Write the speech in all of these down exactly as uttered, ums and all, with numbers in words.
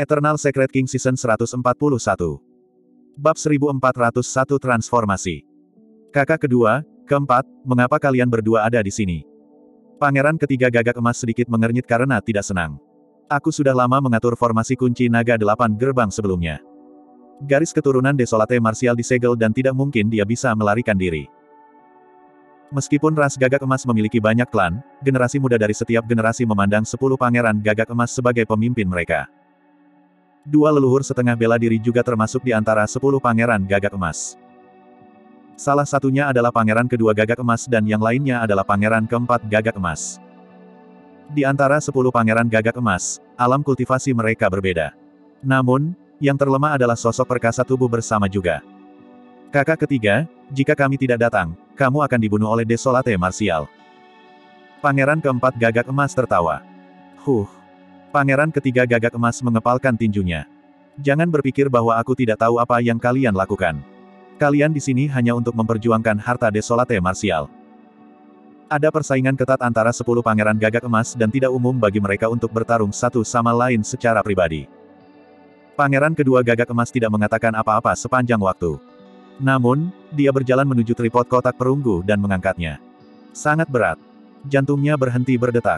Eternal Secret King Season seratus empat puluh satu. Bab seribu empat ratus satu Transformasi. Kakak kedua, keempat, mengapa kalian berdua ada di sini? Pangeran ketiga Gagak Emas sedikit mengernyit karena tidak senang. Aku sudah lama mengatur formasi kunci naga delapan gerbang sebelumnya. Garis keturunan Desolate Martial disegel dan tidak mungkin dia bisa melarikan diri. Meskipun ras Gagak Emas memiliki banyak klan, generasi muda dari setiap generasi memandang sepuluh pangeran Gagak Emas sebagai pemimpin mereka. Dua leluhur setengah bela diri juga termasuk di antara sepuluh pangeran Gagak Emas. Salah satunya adalah pangeran kedua Gagak Emas dan yang lainnya adalah pangeran keempat Gagak Emas. Di antara sepuluh pangeran Gagak Emas, alam kultivasi mereka berbeda. Namun, yang terlemah adalah sosok perkasa tubuh bersama juga. Kakak ketiga, jika kami tidak datang, kamu akan dibunuh oleh Desolate Martial. Pangeran keempat Gagak Emas tertawa. Huh. Pangeran ketiga Gagak Emas mengepalkan tinjunya. Jangan berpikir bahwa aku tidak tahu apa yang kalian lakukan. Kalian di sini hanya untuk memperjuangkan harta Desolate Martial. Ada persaingan ketat antara sepuluh pangeran Gagak Emas dan tidak umum bagi mereka untuk bertarung satu sama lain secara pribadi. Pangeran kedua Gagak Emas tidak mengatakan apa-apa sepanjang waktu. Namun, dia berjalan menuju tripod kotak perunggu dan mengangkatnya. Sangat berat. Jantungnya berhenti berdetak.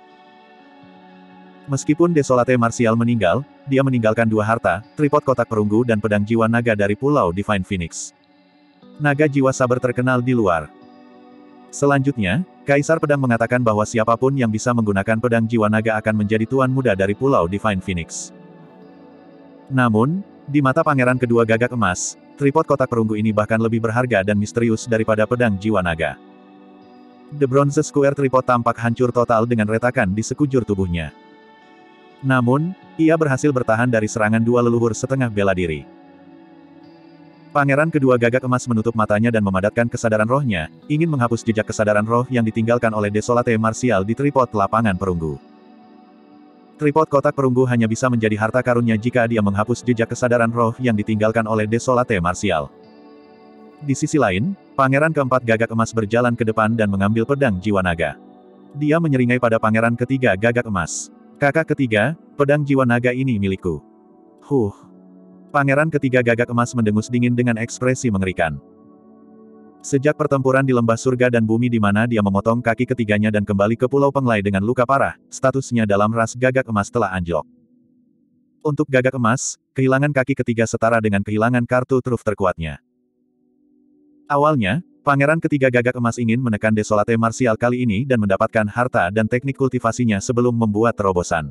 Meskipun Desolate Martial meninggal, dia meninggalkan dua harta, tripod kotak perunggu dan pedang jiwa naga dari Pulau Divine Phoenix. Naga jiwa sabar terkenal di luar. Selanjutnya, Kaisar Pedang mengatakan bahwa siapapun yang bisa menggunakan pedang jiwa naga akan menjadi tuan muda dari Pulau Divine Phoenix. Namun, di mata pangeran kedua Gagak Emas, tripod kotak perunggu ini bahkan lebih berharga dan misterius daripada pedang jiwa naga. The Bronze Square tripod tampak hancur total dengan retakan di sekujur tubuhnya. Namun, ia berhasil bertahan dari serangan dua leluhur setengah bela diri. Pangeran kedua Gagak Emas menutup matanya dan memadatkan kesadaran rohnya, ingin menghapus jejak kesadaran roh yang ditinggalkan oleh Desolate Martial di tripod lapangan perunggu. Tripod kotak perunggu hanya bisa menjadi harta karunnya jika dia menghapus jejak kesadaran roh yang ditinggalkan oleh Desolate Martial. Di sisi lain, Pangeran keempat Gagak Emas berjalan ke depan dan mengambil pedang jiwa naga. Dia menyeringai pada pangeran ketiga Gagak Emas. Kakak ketiga, pedang jiwa naga ini milikku. Huh. Pangeran ketiga Gagak Emas mendengus dingin dengan ekspresi mengerikan. Sejak pertempuran di lembah surga dan bumi di mana dia memotong kaki ketiganya dan kembali ke Pulau Penglai dengan luka parah, statusnya dalam ras Gagak Emas telah anjlok. Untuk Gagak Emas, kehilangan kaki ketiga setara dengan kehilangan kartu truf terkuatnya. Awalnya, Pangeran ketiga Gagak Emas ingin menekan Desolate Martial kali ini dan mendapatkan harta dan teknik kultivasinya sebelum membuat terobosan.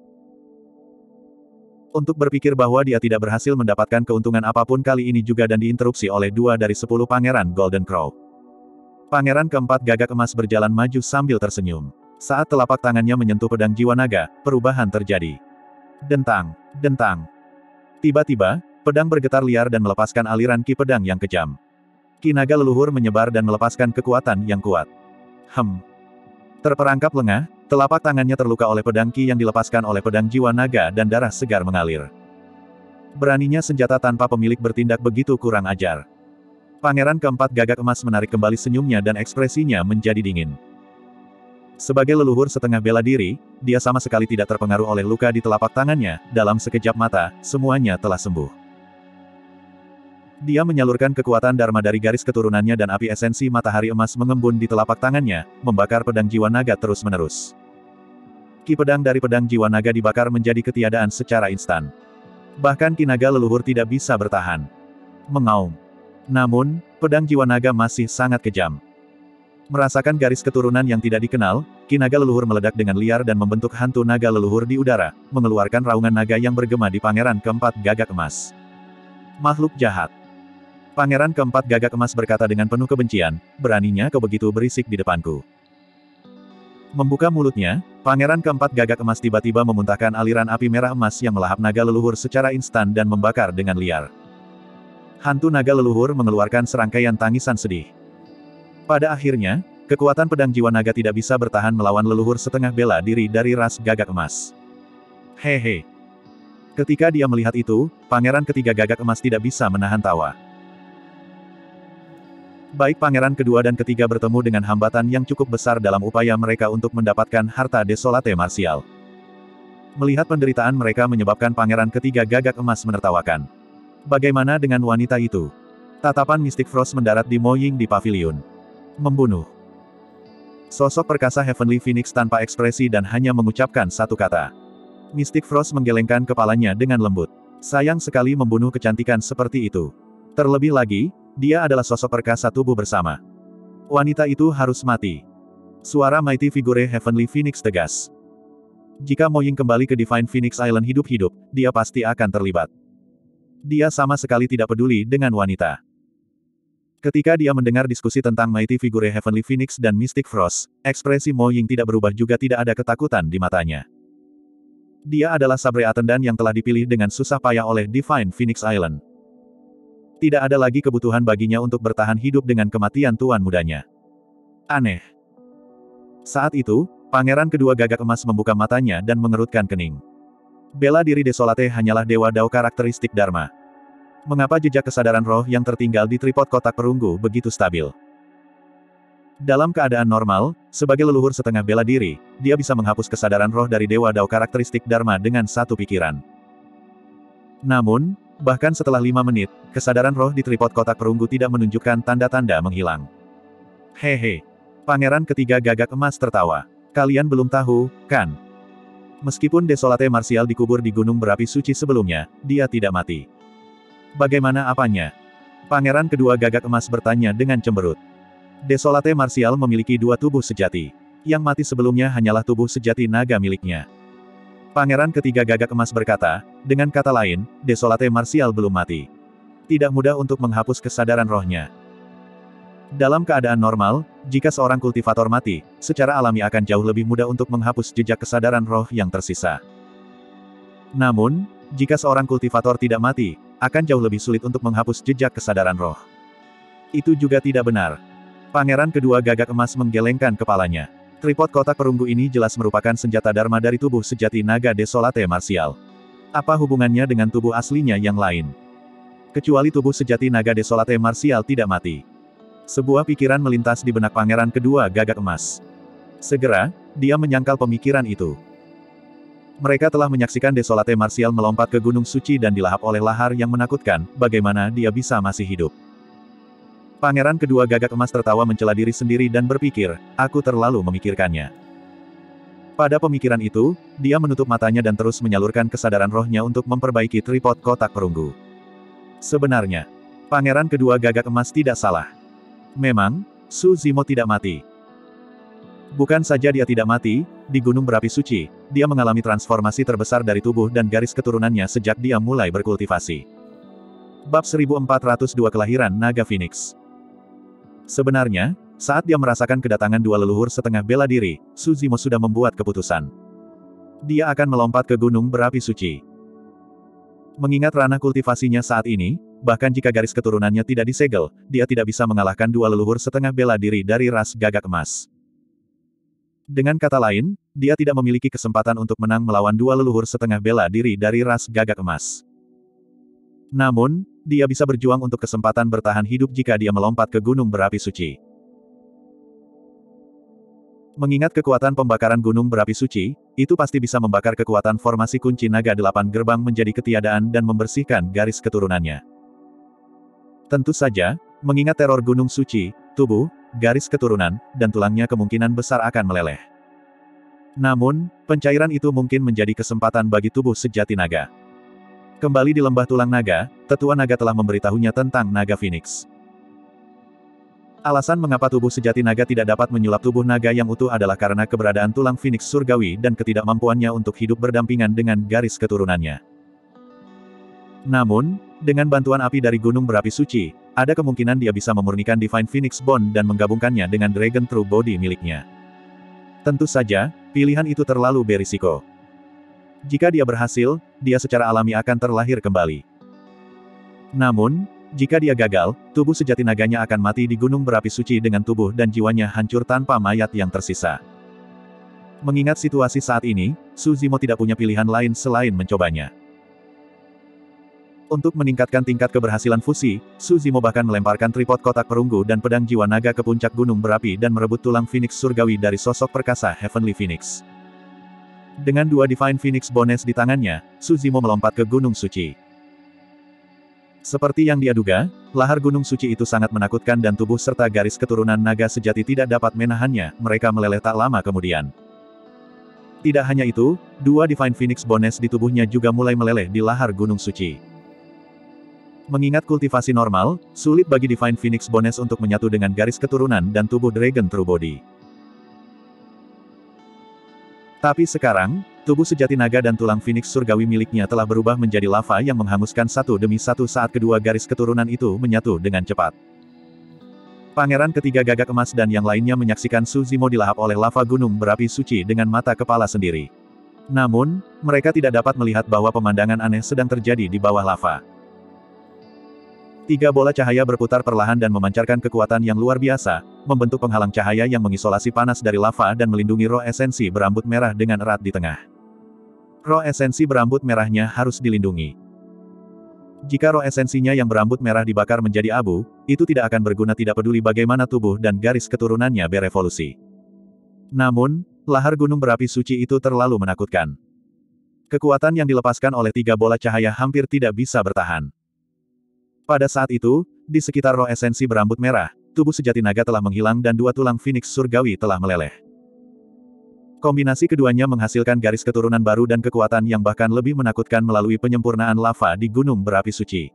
Untuk berpikir bahwa dia tidak berhasil mendapatkan keuntungan apapun kali ini juga dan diinterupsi oleh dua dari sepuluh pangeran Golden Crow. Pangeran keempat Gagak Emas berjalan maju sambil tersenyum. Saat telapak tangannya menyentuh pedang jiwa naga, perubahan terjadi. Dentang, dentang. Tiba-tiba, pedang bergetar liar dan melepaskan aliran ki pedang yang kejam. Ki naga leluhur menyebar dan melepaskan kekuatan yang kuat. Hem. Terperangkap lengah, telapak tangannya terluka oleh pedang ki yang dilepaskan oleh pedang jiwa naga dan darah segar mengalir. Beraninya senjata tanpa pemilik bertindak begitu kurang ajar. Pangeran keempat Gagak Emas menarik kembali senyumnya dan ekspresinya menjadi dingin. Sebagai leluhur setengah bela diri, dia sama sekali tidak terpengaruh oleh luka di telapak tangannya, dalam sekejap mata, semuanya telah sembuh. Dia menyalurkan kekuatan Dharma dari garis keturunannya dan api esensi matahari emas mengembun di telapak tangannya, membakar pedang jiwa naga terus-menerus. Ki pedang dari pedang jiwa naga dibakar menjadi ketiadaan secara instan. Bahkan ki naga leluhur tidak bisa bertahan. Mengaum. Namun, pedang jiwa naga masih sangat kejam. Merasakan garis keturunan yang tidak dikenal, ki naga leluhur meledak dengan liar dan membentuk hantu naga leluhur di udara, mengeluarkan raungan naga yang bergema di pangeran keempat Gagak Emas. Makhluk jahat. Pangeran keempat Gagak Emas berkata dengan penuh kebencian, beraninya kau begitu berisik di depanku. Membuka mulutnya, Pangeran keempat Gagak Emas tiba-tiba memuntahkan aliran api merah emas yang melahap naga leluhur secara instan dan membakar dengan liar. Hantu naga leluhur mengeluarkan serangkaian tangisan sedih. Pada akhirnya, kekuatan pedang jiwa naga tidak bisa bertahan melawan leluhur setengah bela diri dari ras Gagak Emas. Hehe. Ketika dia melihat itu, Pangeran ketiga Gagak Emas tidak bisa menahan tawa. Baik pangeran kedua dan ketiga bertemu dengan hambatan yang cukup besar dalam upaya mereka untuk mendapatkan harta Desolate Martial. Melihat penderitaan mereka menyebabkan pangeran ketiga gagak emas menertawakan. Bagaimana dengan wanita itu? Tatapan Mystic Frost mendarat di Mo Ying di pavilion. Membunuh. Sosok perkasa Heavenly Phoenix tanpa ekspresi dan hanya mengucapkan satu kata. Mystic Frost menggelengkan kepalanya dengan lembut. Sayang sekali membunuh kecantikan seperti itu. Terlebih lagi, dia adalah sosok perkasa tubuh bersama. Wanita itu harus mati. Suara Mighty Figure Heavenly Phoenix tegas. Jika Mo Ying kembali ke Divine Phoenix Island hidup-hidup, dia pasti akan terlibat. Dia sama sekali tidak peduli dengan wanita. Ketika dia mendengar diskusi tentang Mighty Figure Heavenly Phoenix dan Mystic Frost, ekspresi Mo Ying tidak berubah juga tidak ada ketakutan di matanya. Dia adalah Sabre Attendant yang telah dipilih dengan susah payah oleh Divine Phoenix Island. Tidak ada lagi kebutuhan baginya untuk bertahan hidup dengan kematian tuan mudanya. Aneh. Saat itu, pangeran kedua gagak emas membuka matanya dan mengerutkan kening. Bela diri Desolate hanyalah dewa Dao karakteristik Dharma. Mengapa jejak kesadaran roh yang tertinggal di tripod kotak perunggu begitu stabil? Dalam keadaan normal, sebagai leluhur setengah bela diri, dia bisa menghapus kesadaran roh dari dewa Dao karakteristik Dharma dengan satu pikiran. Namun, bahkan setelah lima menit, kesadaran roh di tripod kotak perunggu tidak menunjukkan tanda-tanda menghilang. Hehe. Pangeran ketiga gagak emas tertawa. Kalian belum tahu, kan? Meskipun Desolate Martial dikubur di gunung berapi suci sebelumnya, dia tidak mati. Bagaimana apanya? Pangeran kedua gagak emas bertanya dengan cemberut. Desolate Martial memiliki dua tubuh sejati. Yang mati sebelumnya hanyalah tubuh sejati naga miliknya. Pangeran ketiga gagak emas berkata, dengan kata lain, Desolate Martial belum mati. Tidak mudah untuk menghapus kesadaran rohnya. Dalam keadaan normal, jika seorang kultivator mati, secara alami akan jauh lebih mudah untuk menghapus jejak kesadaran roh yang tersisa. Namun, jika seorang kultivator tidak mati, akan jauh lebih sulit untuk menghapus jejak kesadaran roh. Itu juga tidak benar. Pangeran kedua gagak emas menggelengkan kepalanya. Tripod kotak perunggu ini jelas merupakan senjata Dharma dari tubuh sejati naga Desolate Martial. Apa hubungannya dengan tubuh aslinya yang lain? Kecuali tubuh sejati naga Desolate Martial tidak mati. Sebuah pikiran melintas di benak pangeran kedua gagak emas. Segera, dia menyangkal pemikiran itu. Mereka telah menyaksikan Desolate Martial melompat ke Gunung Suci dan dilahap oleh lahar yang menakutkan, bagaimana dia bisa masih hidup. Pangeran kedua gagak emas tertawa mencela diri sendiri dan berpikir, aku terlalu memikirkannya. Pada pemikiran itu, dia menutup matanya dan terus menyalurkan kesadaran rohnya untuk memperbaiki tripod kotak perunggu. Sebenarnya, pangeran kedua gagak emas tidak salah. Memang, Su Zimo tidak mati. Bukan saja dia tidak mati, di Gunung Berapi Suci, dia mengalami transformasi terbesar dari tubuh dan garis keturunannya sejak dia mulai berkultivasi. Bab seribu empat ratus dua Kelahiran Naga Phoenix. Sebenarnya, saat dia merasakan kedatangan dua leluhur setengah bela diri, Su Zimo sudah membuat keputusan. Dia akan melompat ke Gunung Berapi Suci. Mengingat ranah kultivasinya saat ini, bahkan jika garis keturunannya tidak disegel, dia tidak bisa mengalahkan dua leluhur setengah bela diri dari ras gagak emas. Dengan kata lain, dia tidak memiliki kesempatan untuk menang melawan dua leluhur setengah bela diri dari ras gagak emas. Namun, dia bisa berjuang untuk kesempatan bertahan hidup jika dia melompat ke Gunung Berapi Suci. Mengingat kekuatan pembakaran Gunung Berapi Suci, itu pasti bisa membakar kekuatan formasi kunci naga delapan gerbang menjadi ketiadaan dan membersihkan garis keturunannya. Tentu saja, mengingat teror Gunung Suci, tubuh, garis keturunan, dan tulangnya kemungkinan besar akan meleleh. Namun, pencairan itu mungkin menjadi kesempatan bagi tubuh sejati naga. Kembali di lembah tulang naga, tetua naga telah memberitahunya tentang naga Phoenix. Alasan mengapa tubuh sejati naga tidak dapat menyulap tubuh naga yang utuh adalah karena keberadaan tulang Phoenix surgawi dan ketidakmampuannya untuk hidup berdampingan dengan garis keturunannya. Namun, dengan bantuan api dari Gunung Berapi Suci, ada kemungkinan dia bisa memurnikan Divine Phoenix Bond dan menggabungkannya dengan Dragon True Body miliknya. Tentu saja, pilihan itu terlalu berisiko. Jika dia berhasil, dia secara alami akan terlahir kembali. Namun, jika dia gagal, tubuh sejati naganya akan mati di Gunung Berapi Suci dengan tubuh dan jiwanya hancur tanpa mayat yang tersisa. Mengingat situasi saat ini, Su Zimo tidak punya pilihan lain selain mencobanya. Untuk meningkatkan tingkat keberhasilan fusi, Su Zimo bahkan melemparkan tripod kotak perunggu dan pedang jiwa naga ke puncak gunung berapi dan merebut tulang Phoenix surgawi dari sosok perkasa Heavenly Phoenix. Dengan dua Divine Phoenix Bones di tangannya, Su Zimo melompat ke Gunung Suci. Seperti yang dia duga, lahar Gunung Suci itu sangat menakutkan dan tubuh serta garis keturunan naga sejati tidak dapat menahannya, mereka meleleh tak lama kemudian. Tidak hanya itu, dua Divine Phoenix Bones di tubuhnya juga mulai meleleh di lahar Gunung Suci. Mengingat kultivasi normal, sulit bagi Divine Phoenix Bones untuk menyatu dengan garis keturunan dan tubuh Dragon True Body. Tapi sekarang, tubuh sejati naga dan tulang Phoenix surgawi miliknya telah berubah menjadi lava yang menghanguskan satu demi satu saat kedua garis keturunan itu menyatu dengan cepat. Pangeran ketiga Gagak Emas dan yang lainnya menyaksikan Su Zimo dilahap oleh lava gunung berapi suci dengan mata kepala sendiri. Namun, mereka tidak dapat melihat bahwa pemandangan aneh sedang terjadi di bawah lava. Tiga bola cahaya berputar perlahan dan memancarkan kekuatan yang luar biasa, membentuk penghalang cahaya yang mengisolasi panas dari lava dan melindungi roh esensi berambut merah dengan erat di tengah. Roh esensi berambut merahnya harus dilindungi. Jika roh esensinya yang berambut merah dibakar menjadi abu, itu tidak akan berguna tidak peduli bagaimana tubuh dan garis keturunannya berevolusi. Namun, lahar gunung berapi suci itu terlalu menakutkan. Kekuatan yang dilepaskan oleh tiga bola cahaya hampir tidak bisa bertahan. Pada saat itu, di sekitar roh esensi berambut merah, tubuh sejati naga telah menghilang dan dua tulang Phoenix surgawi telah meleleh. Kombinasi keduanya menghasilkan garis keturunan baru dan kekuatan yang bahkan lebih menakutkan melalui penyempurnaan lava di gunung berapi suci.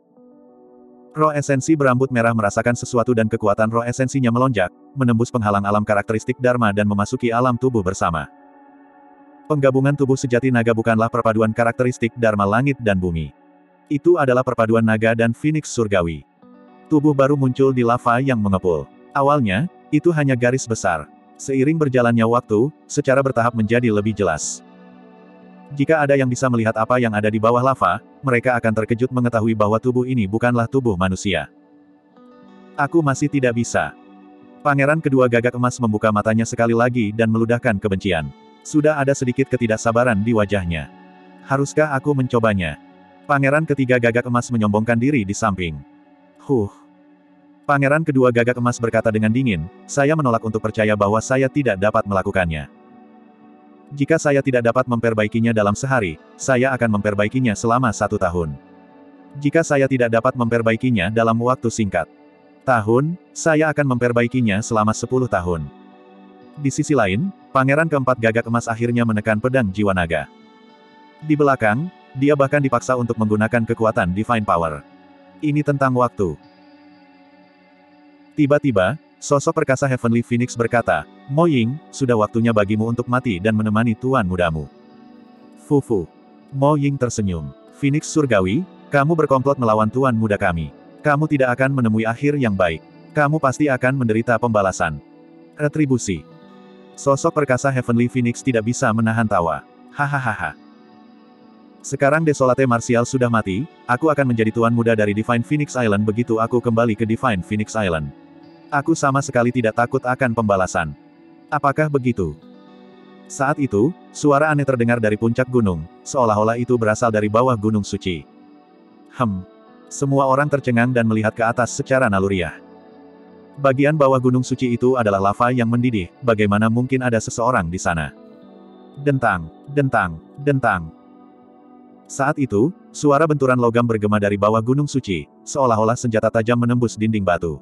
Roh esensi berambut merah merasakan sesuatu dan kekuatan roh esensinya melonjak, menembus penghalang alam karakteristik Dharma dan memasuki alam tubuh bersama. Penggabungan tubuh sejati naga bukanlah perpaduan karakteristik Dharma langit dan bumi. Itu adalah perpaduan naga dan Phoenix surgawi. Tubuh baru muncul di lava yang mengepul. Awalnya, itu hanya garis besar. Seiring berjalannya waktu, secara bertahap menjadi lebih jelas. Jika ada yang bisa melihat apa yang ada di bawah lava, mereka akan terkejut mengetahui bahwa tubuh ini bukanlah tubuh manusia. Aku masih tidak bisa. Pangeran kedua Gagak Emas membuka matanya sekali lagi dan meludahkan kebencian. Sudah ada sedikit ketidaksabaran di wajahnya. Haruskah aku mencobanya? Pangeran ketiga Gagak Emas menyombongkan diri di samping. Huh. Pangeran kedua Gagak Emas berkata dengan dingin, saya menolak untuk percaya bahwa saya tidak dapat melakukannya. Jika saya tidak dapat memperbaikinya dalam sehari, saya akan memperbaikinya selama satu tahun. Jika saya tidak dapat memperbaikinya dalam waktu singkat tahun, saya akan memperbaikinya selama sepuluh tahun. Di sisi lain, Pangeran keempat Gagak Emas akhirnya menekan pedang jiwa naga. Di belakang, dia bahkan dipaksa untuk menggunakan kekuatan Divine Power. Ini tentang waktu. Tiba-tiba, sosok perkasa Heavenly Phoenix berkata, Mo Ying, sudah waktunya bagimu untuk mati dan menemani tuan mudamu. Fufu. Mo Ying tersenyum. Phoenix surgawi, kamu berkomplot melawan tuan muda kami. Kamu tidak akan menemui akhir yang baik. Kamu pasti akan menderita pembalasan. Retribusi. Sosok perkasa Heavenly Phoenix tidak bisa menahan tawa. Hahaha. Sekarang Desolate Martial sudah mati, aku akan menjadi tuan muda dari Divine Phoenix Island begitu aku kembali ke Divine Phoenix Island. Aku sama sekali tidak takut akan pembalasan. Apakah begitu? Saat itu, suara aneh terdengar dari puncak gunung, seolah-olah itu berasal dari bawah gunung suci. Hem. Semua orang tercengang dan melihat ke atas secara naluriah. Bagian bawah gunung suci itu adalah lava yang mendidih, bagaimana mungkin ada seseorang di sana? Dentang, dentang, dentang. Saat itu, suara benturan logam bergema dari bawah gunung suci, seolah-olah senjata tajam menembus dinding batu.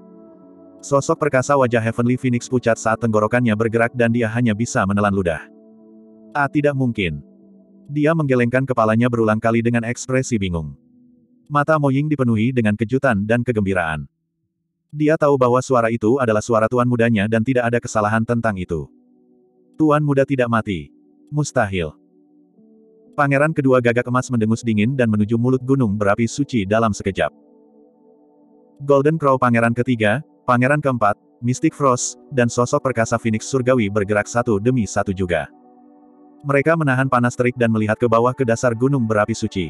Sosok perkasa wajah Heavenly Phoenix pucat saat tenggorokannya bergerak dan dia hanya bisa menelan ludah. Ah, tidak mungkin. Dia menggelengkan kepalanya berulang kali dengan ekspresi bingung. Mata Mo Ying dipenuhi dengan kejutan dan kegembiraan. Dia tahu bahwa suara itu adalah suara tuan mudanya dan tidak ada kesalahan tentang itu. Tuan muda tidak mati. Mustahil. Pangeran kedua Gagak Emas mendengus dingin dan menuju mulut gunung berapi suci dalam sekejap. Golden Crow Pangeran ketiga, Pangeran keempat, Mystic Frost, dan sosok perkasa Phoenix surgawi bergerak satu demi satu juga. Mereka menahan panas terik dan melihat ke bawah ke dasar gunung berapi suci.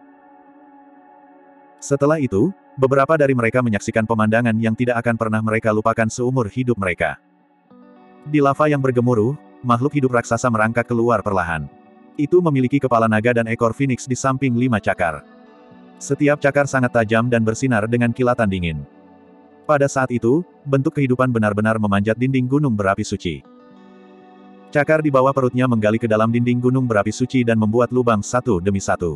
Setelah itu, beberapa dari mereka menyaksikan pemandangan yang tidak akan pernah mereka lupakan seumur hidup mereka. Di lava yang bergemuruh, makhluk hidup raksasa merangkak keluar perlahan. Itu memiliki kepala naga dan ekor Phoenix di samping lima cakar. Setiap cakar sangat tajam dan bersinar dengan kilatan dingin. Pada saat itu, bentuk kehidupan benar-benar memanjat dinding gunung berapi suci. Cakar di bawah perutnya menggali ke dalam dinding gunung berapi suci dan membuat lubang satu demi satu.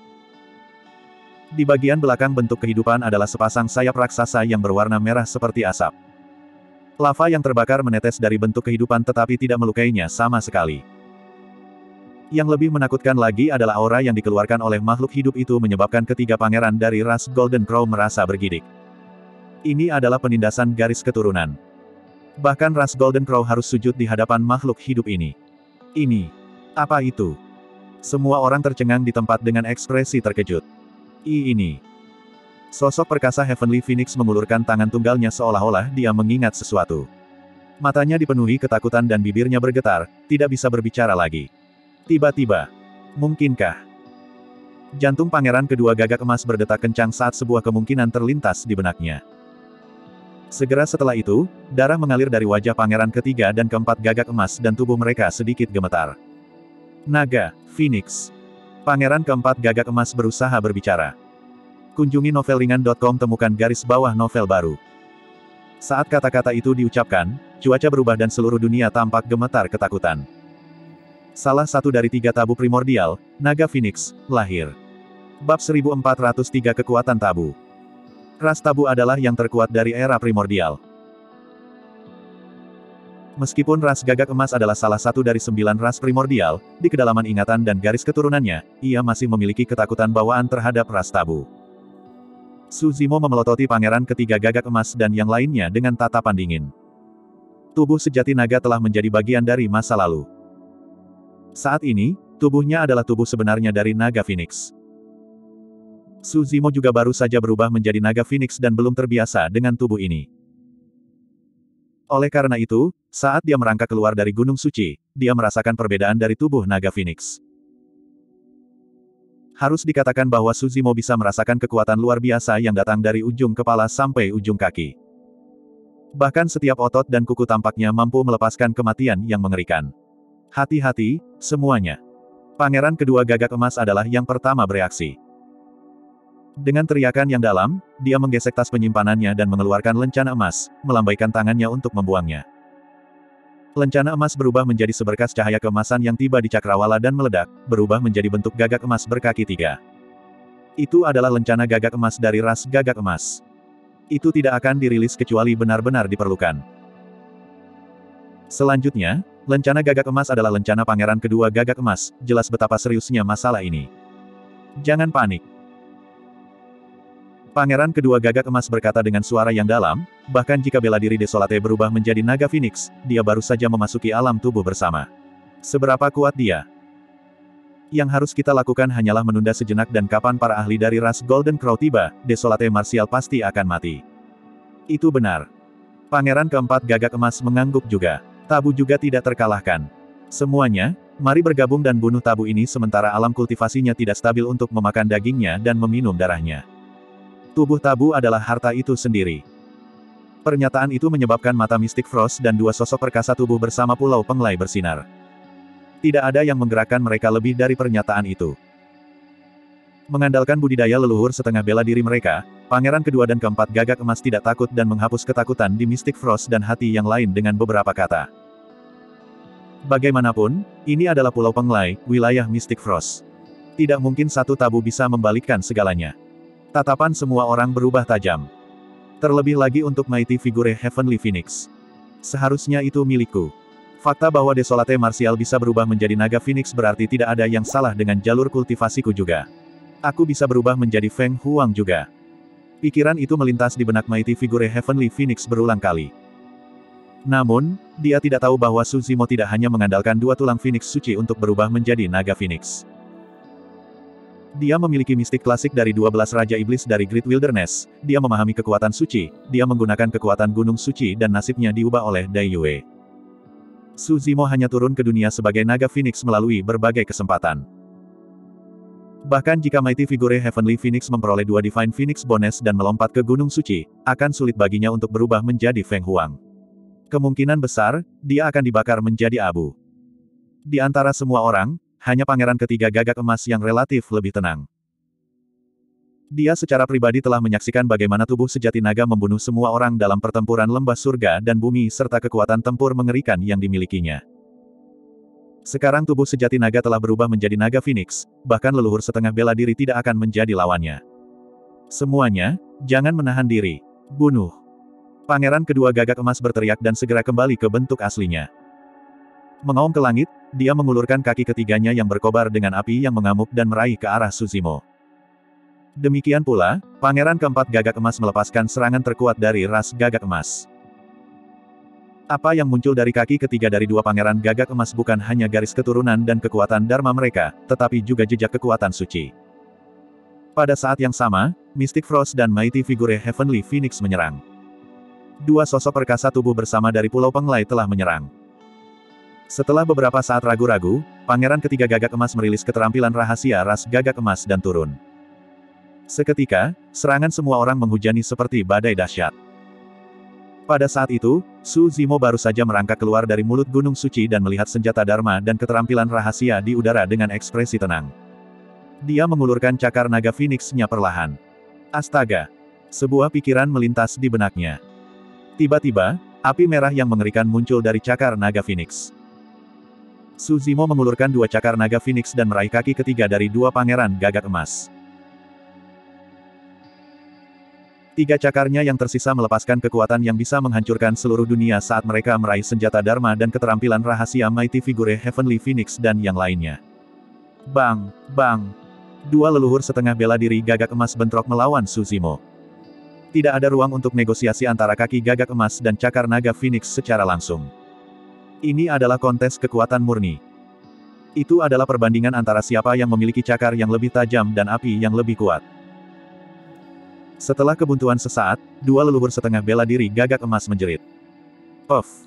Di bagian belakang bentuk kehidupan adalah sepasang sayap raksasa yang berwarna merah seperti asap. Lava yang terbakar menetes dari bentuk kehidupan tetapi tidak melukainya sama sekali. Yang lebih menakutkan lagi adalah aura yang dikeluarkan oleh makhluk hidup itu menyebabkan ketiga pangeran dari ras Golden Crow merasa bergidik. Ini adalah penindasan garis keturunan. Bahkan ras Golden Crow harus sujud di hadapan makhluk hidup ini. Ini. Apa itu? Semua orang tercengang di tempat dengan ekspresi terkejut. I ini. Sosok perkasa Heavenly Phoenix mengulurkan tangan tunggalnya seolah-olah dia mengingat sesuatu. Matanya dipenuhi ketakutan dan bibirnya bergetar, tidak bisa berbicara lagi. Tiba-tiba. Mungkinkah? Jantung pangeran kedua gagak emas berdetak kencang saat sebuah kemungkinan terlintas di benaknya. Segera setelah itu, darah mengalir dari wajah pangeran ketiga dan keempat gagak emas dan tubuh mereka sedikit gemetar. Naga, Phoenix. Pangeran keempat gagak emas berusaha berbicara. Kunjungi novelringan dot com temukan garis bawah novel baru. Saat kata-kata itu diucapkan, cuaca berubah dan seluruh dunia tampak gemetar ketakutan. Salah satu dari tiga tabu primordial, Naga Phoenix, lahir. Bab seribu empat ratus tiga Kekuatan Tabu. Ras tabu adalah yang terkuat dari era primordial. Meskipun ras gagak emas adalah salah satu dari sembilan ras primordial, di kedalaman ingatan dan garis keturunannya, ia masih memiliki ketakutan bawaan terhadap ras tabu. Su Zimo memelototi pangeran ketiga gagak emas dan yang lainnya dengan tatapan dingin. Tubuh sejati naga telah menjadi bagian dari masa lalu. Saat ini, tubuhnya adalah tubuh sebenarnya dari Naga Phoenix. Su Zimo juga baru saja berubah menjadi Naga Phoenix dan belum terbiasa dengan tubuh ini. Oleh karena itu, saat dia merangkak keluar dari Gunung Suci, dia merasakan perbedaan dari tubuh Naga Phoenix. Harus dikatakan bahwa Su Zimo bisa merasakan kekuatan luar biasa yang datang dari ujung kepala sampai ujung kaki. Bahkan setiap otot dan kuku tampaknya mampu melepaskan kematian yang mengerikan. Hati-hati, semuanya. Pangeran kedua gagak emas adalah yang pertama bereaksi. Dengan teriakan yang dalam, dia menggesek tas penyimpanannya dan mengeluarkan lencana emas, melambaikan tangannya untuk membuangnya. Lencana emas berubah menjadi seberkas cahaya keemasan yang tiba di cakrawala dan meledak, berubah menjadi bentuk gagak emas berkaki tiga. Itu adalah lencana gagak emas dari ras gagak emas. Itu tidak akan dirilis kecuali benar-benar diperlukan. Selanjutnya, lencana gagak emas adalah lencana pangeran kedua gagak emas, jelas betapa seriusnya masalah ini. Jangan panik. Pangeran kedua gagak emas berkata dengan suara yang dalam, bahkan jika bela diri Desolate berubah menjadi Naga Phoenix, dia baru saja memasuki alam tubuh bersama. Seberapa kuat dia? Yang harus kita lakukan hanyalah menunda sejenak dan kapan para ahli dari ras Golden Crow tiba, Desolate Martial pasti akan mati. Itu benar. Pangeran keempat gagak emas mengangguk juga. Tabu juga tidak terkalahkan. Semuanya, mari bergabung dan bunuh tabu ini sementara alam kultivasinya tidak stabil untuk memakan dagingnya dan meminum darahnya. Tubuh tabu adalah harta itu sendiri. Pernyataan itu menyebabkan mata Mystic Frost dan dua sosok perkasa tubuh bersama Pulau Penglai bersinar. Tidak ada yang menggerakkan mereka lebih dari pernyataan itu. Mengandalkan budidaya leluhur setengah bela diri mereka, pangeran kedua dan keempat gagak emas tidak takut dan menghapus ketakutan di Mystic Frost dan hati yang lain dengan beberapa kata. Bagaimanapun, ini adalah Pulau Penglai, wilayah Mystic Frost. Tidak mungkin satu tabu bisa membalikkan segalanya. Tatapan semua orang berubah tajam. Terlebih lagi untuk Mighty Figure Heavenly Phoenix. Seharusnya itu milikku. Fakta bahwa Desolate Martial bisa berubah menjadi Naga Phoenix berarti tidak ada yang salah dengan jalur kultivasiku juga. Aku bisa berubah menjadi Feng Huang juga. Pikiran itu melintas di benak Mighty Figure Heavenly Phoenix berulang kali. Namun, dia tidak tahu bahwa Su Zimo tidak hanya mengandalkan dua tulang Phoenix suci untuk berubah menjadi Naga Phoenix. Dia memiliki mistik klasik dari dua belas Raja Iblis dari Great Wilderness, dia memahami kekuatan suci, dia menggunakan kekuatan gunung suci dan nasibnya diubah oleh Dai Yue. Su Zimo hanya turun ke dunia sebagai Naga Phoenix melalui berbagai kesempatan. Bahkan jika Mighty Figure Heavenly Phoenix memperoleh dua Divine Phoenix Bonus dan melompat ke gunung suci, akan sulit baginya untuk berubah menjadi Feng Huang. Kemungkinan besar, dia akan dibakar menjadi abu. Di antara semua orang, hanya pangeran ketiga gagak emas yang relatif lebih tenang. Dia secara pribadi telah menyaksikan bagaimana tubuh sejati naga membunuh semua orang dalam pertempuran lembah surga dan bumi serta kekuatan tempur mengerikan yang dimilikinya. Sekarang tubuh sejati naga telah berubah menjadi naga Phoenix, bahkan leluhur setengah bela diri tidak akan menjadi lawannya. Semuanya, jangan menahan diri. Bunuh. Pangeran kedua gagak emas berteriak dan segera kembali ke bentuk aslinya. Mengaum ke langit, dia mengulurkan kaki ketiganya yang berkobar dengan api yang mengamuk dan meraih ke arah Suzimo. Demikian pula, pangeran keempat gagak emas melepaskan serangan terkuat dari ras gagak emas. Apa yang muncul dari kaki ketiga dari dua pangeran gagak emas bukan hanya garis keturunan dan kekuatan Dharma mereka, tetapi juga jejak kekuatan suci. Pada saat yang sama, Mystic Frost dan Mighty Figure Heavenly Phoenix menyerang. Dua sosok perkasa tubuh bersama dari Pulau Penglai telah menyerang. Setelah beberapa saat ragu-ragu, pangeran ketiga gagak emas merilis keterampilan rahasia ras gagak emas dan turun. Seketika, serangan semua orang menghujani seperti badai dahsyat. Pada saat itu, Suzimo baru saja merangkak keluar dari mulut Gunung Suci dan melihat senjata Dharma dan keterampilan rahasia di udara dengan ekspresi tenang. Dia mengulurkan cakar naga Phoenix-nya perlahan. Astaga! Sebuah pikiran melintas di benaknya. Tiba-tiba, api merah yang mengerikan muncul dari cakar naga Phoenix. Suzimo mengulurkan dua cakar naga Phoenix dan meraih kaki ketiga dari dua pangeran gagak emas. Tiga cakarnya yang tersisa melepaskan kekuatan yang bisa menghancurkan seluruh dunia saat mereka meraih senjata Dharma dan keterampilan rahasia Mighty Figure Heavenly Phoenix dan yang lainnya. Bang! Bang! Dua leluhur setengah bela diri gagak emas bentrok melawan Suzimo. Tidak ada ruang untuk negosiasi antara kaki gagak emas dan cakar naga Phoenix secara langsung. Ini adalah kontes kekuatan murni. Itu adalah perbandingan antara siapa yang memiliki cakar yang lebih tajam dan api yang lebih kuat. Setelah kebuntuan sesaat, dua leluhur setengah bela diri gagak emas menjerit. Puff!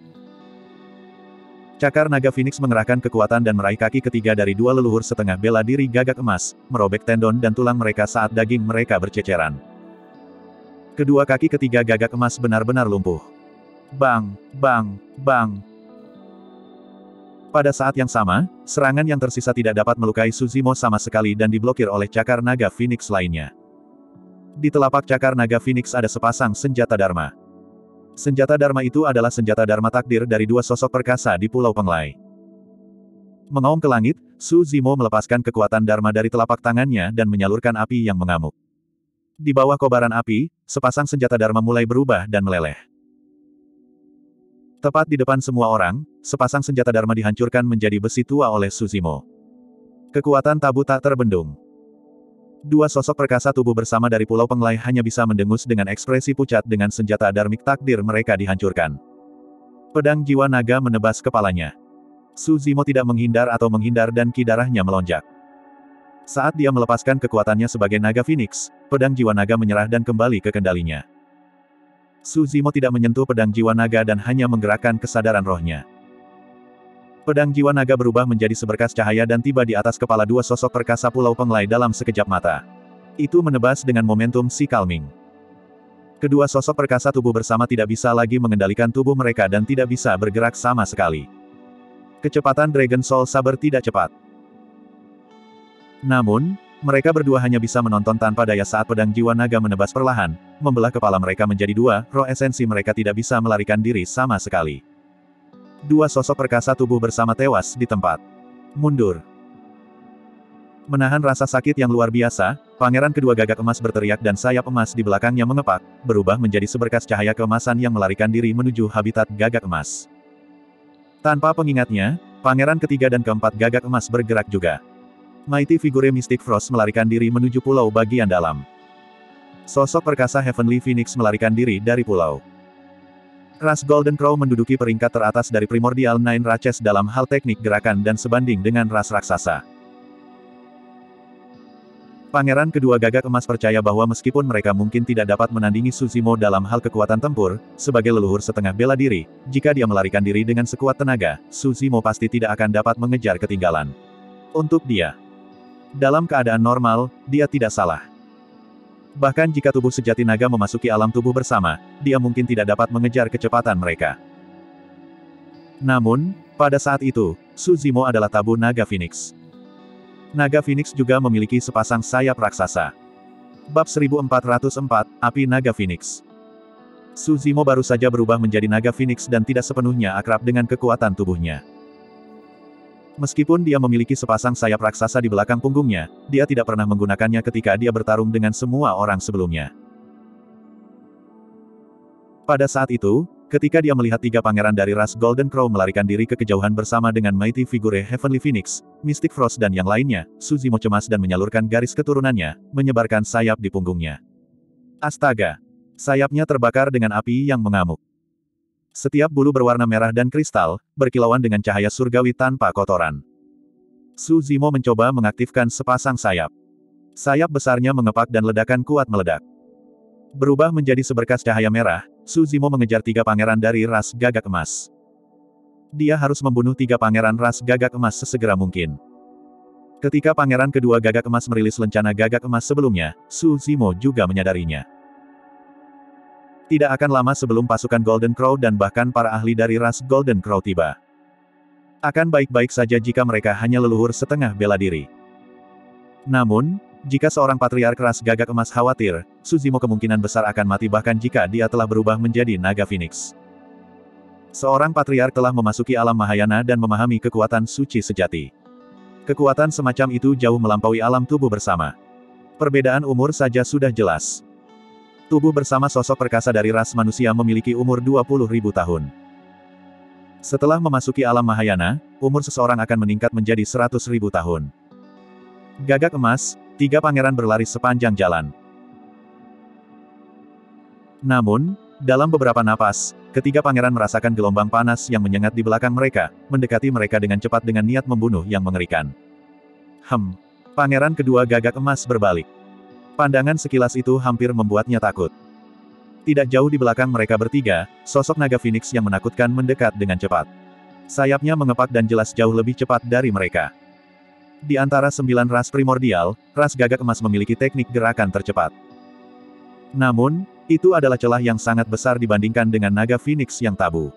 Cakar naga Phoenix mengerahkan kekuatan dan meraih kaki ketiga dari dua leluhur setengah bela diri gagak emas, merobek tendon dan tulang mereka saat daging mereka berceceran. Kedua kaki ketiga gagak emas benar-benar lumpuh. Bang! Bang! Bang! Pada saat yang sama, serangan yang tersisa tidak dapat melukai Suzimo sama sekali dan diblokir oleh cakar naga Phoenix lainnya. Di telapak cakar naga Phoenix ada sepasang senjata Dharma. Senjata Dharma itu adalah senjata Dharma takdir dari dua sosok perkasa di Pulau Penglai. Mengaum ke langit, Suzimo melepaskan kekuatan Dharma dari telapak tangannya dan menyalurkan api yang mengamuk. Di bawah kobaran api, sepasang senjata Dharma mulai berubah dan meleleh. Tepat di depan semua orang, sepasang senjata Dharma dihancurkan menjadi besi tua oleh Suzimo. Kekuatan tabu tak terbendung. Dua sosok perkasa tubuh bersama dari Pulau Penglai hanya bisa mendengus dengan ekspresi pucat dengan senjata dharmik takdir mereka dihancurkan. Pedang jiwa naga menebas kepalanya. Suzimo tidak menghindar atau menghindar dan ki darahnya melonjak. Saat dia melepaskan kekuatannya sebagai naga Phoenix, pedang jiwa naga menyerah dan kembali ke kendalinya. Suzimo tidak menyentuh pedang jiwa naga dan hanya menggerakkan kesadaran rohnya. Pedang jiwa naga berubah menjadi seberkas cahaya dan tiba di atas kepala dua sosok perkasa Pulau Penglai dalam sekejap mata. Itu menebas dengan momentum si Calming. Kedua sosok perkasa tubuh bersama tidak bisa lagi mengendalikan tubuh mereka dan tidak bisa bergerak sama sekali. Kecepatan Dragon Soul Saber tidak cepat. Namun, mereka berdua hanya bisa menonton tanpa daya saat pedang jiwa naga menebas perlahan, membelah kepala mereka menjadi dua, roh esensi mereka tidak bisa melarikan diri sama sekali. Dua sosok perkasa tubuh bersama tewas di tempat. Mundur. Menahan rasa sakit yang luar biasa, pangeran kedua gagak emas berteriak dan sayap emas di belakangnya mengepak, berubah menjadi seberkas cahaya keemasan yang melarikan diri menuju habitat gagak emas. Tanpa pengingatnya, pangeran ketiga dan keempat gagak emas bergerak juga. Mighty Figure Mystic Frost melarikan diri menuju pulau bagian dalam. Sosok perkasa Heavenly Phoenix melarikan diri dari pulau. Ras Golden Crow menduduki peringkat teratas dari Primordial Nine Ratches dalam hal teknik gerakan dan sebanding dengan ras raksasa. Pangeran kedua gagak emas percaya bahwa meskipun mereka mungkin tidak dapat menandingi Suzimo dalam hal kekuatan tempur, sebagai leluhur setengah bela diri, jika dia melarikan diri dengan sekuat tenaga, Suzimo pasti tidak akan dapat mengejar ketinggalan. Untuk dia, dalam keadaan normal, dia tidak salah. Bahkan jika tubuh sejati naga memasuki alam tubuh bersama, dia mungkin tidak dapat mengejar kecepatan mereka. Namun, pada saat itu, Suzimo adalah tabu naga Phoenix. Naga Phoenix juga memiliki sepasang sayap raksasa. Bab seribu empat ratus empat, Api Naga Phoenix. Suzimo baru saja berubah menjadi naga Phoenix dan tidak sepenuhnya akrab dengan kekuatan tubuhnya. Meskipun dia memiliki sepasang sayap raksasa di belakang punggungnya, dia tidak pernah menggunakannya ketika dia bertarung dengan semua orang sebelumnya. Pada saat itu, ketika dia melihat tiga pangeran dari ras Golden Crow melarikan diri ke kejauhan bersama dengan Mighty Figure Heavenly Phoenix, Mystic Frost dan yang lainnya, Suzimo cemas dan menyalurkan garis keturunannya, menyebarkan sayap di punggungnya. Astaga! Sayapnya terbakar dengan api yang mengamuk. Setiap bulu berwarna merah dan kristal, berkilauan dengan cahaya surgawi tanpa kotoran. Suzimo mencoba mengaktifkan sepasang sayap. Sayap besarnya mengepak dan ledakan kuat meledak. Berubah menjadi seberkas cahaya merah, Suzimo mengejar tiga pangeran dari ras gagak emas. Dia harus membunuh tiga pangeran ras gagak emas sesegera mungkin. Ketika pangeran kedua gagak emas merilis lencana gagak emas sebelumnya, Suzimo juga menyadarinya. Tidak akan lama sebelum pasukan Golden Crow dan bahkan para ahli dari ras Golden Crow tiba. Akan baik-baik saja jika mereka hanya leluhur setengah bela diri. Namun, jika seorang patriark ras gagak emas khawatir, Suzimo kemungkinan besar akan mati bahkan jika dia telah berubah menjadi naga Phoenix. Seorang patriark telah memasuki alam Mahayana dan memahami kekuatan suci sejati. Kekuatan semacam itu jauh melampaui alam tubuh bersama. Perbedaan umur saja sudah jelas. Tubuh bersama sosok perkasa dari ras manusia memiliki umur dua puluh ribu tahun. Setelah memasuki alam Mahayana, umur seseorang akan meningkat menjadi seratus ribu tahun. Gagak emas, tiga pangeran berlari sepanjang jalan. Namun, dalam beberapa napas, ketiga pangeran merasakan gelombang panas yang menyengat di belakang mereka, mendekati mereka dengan cepat dengan niat membunuh yang mengerikan. Hem. Pangeran kedua gagak emas berbalik. Pandangan sekilas itu hampir membuatnya takut. Tidak jauh di belakang mereka bertiga, sosok naga Phoenix yang menakutkan mendekat dengan cepat. Sayapnya mengepak dan jelas jauh lebih cepat dari mereka. Di antara sembilan ras primordial, ras gagak emas memiliki teknik gerakan tercepat. Namun, itu adalah celah yang sangat besar dibandingkan dengan naga Phoenix yang tabu.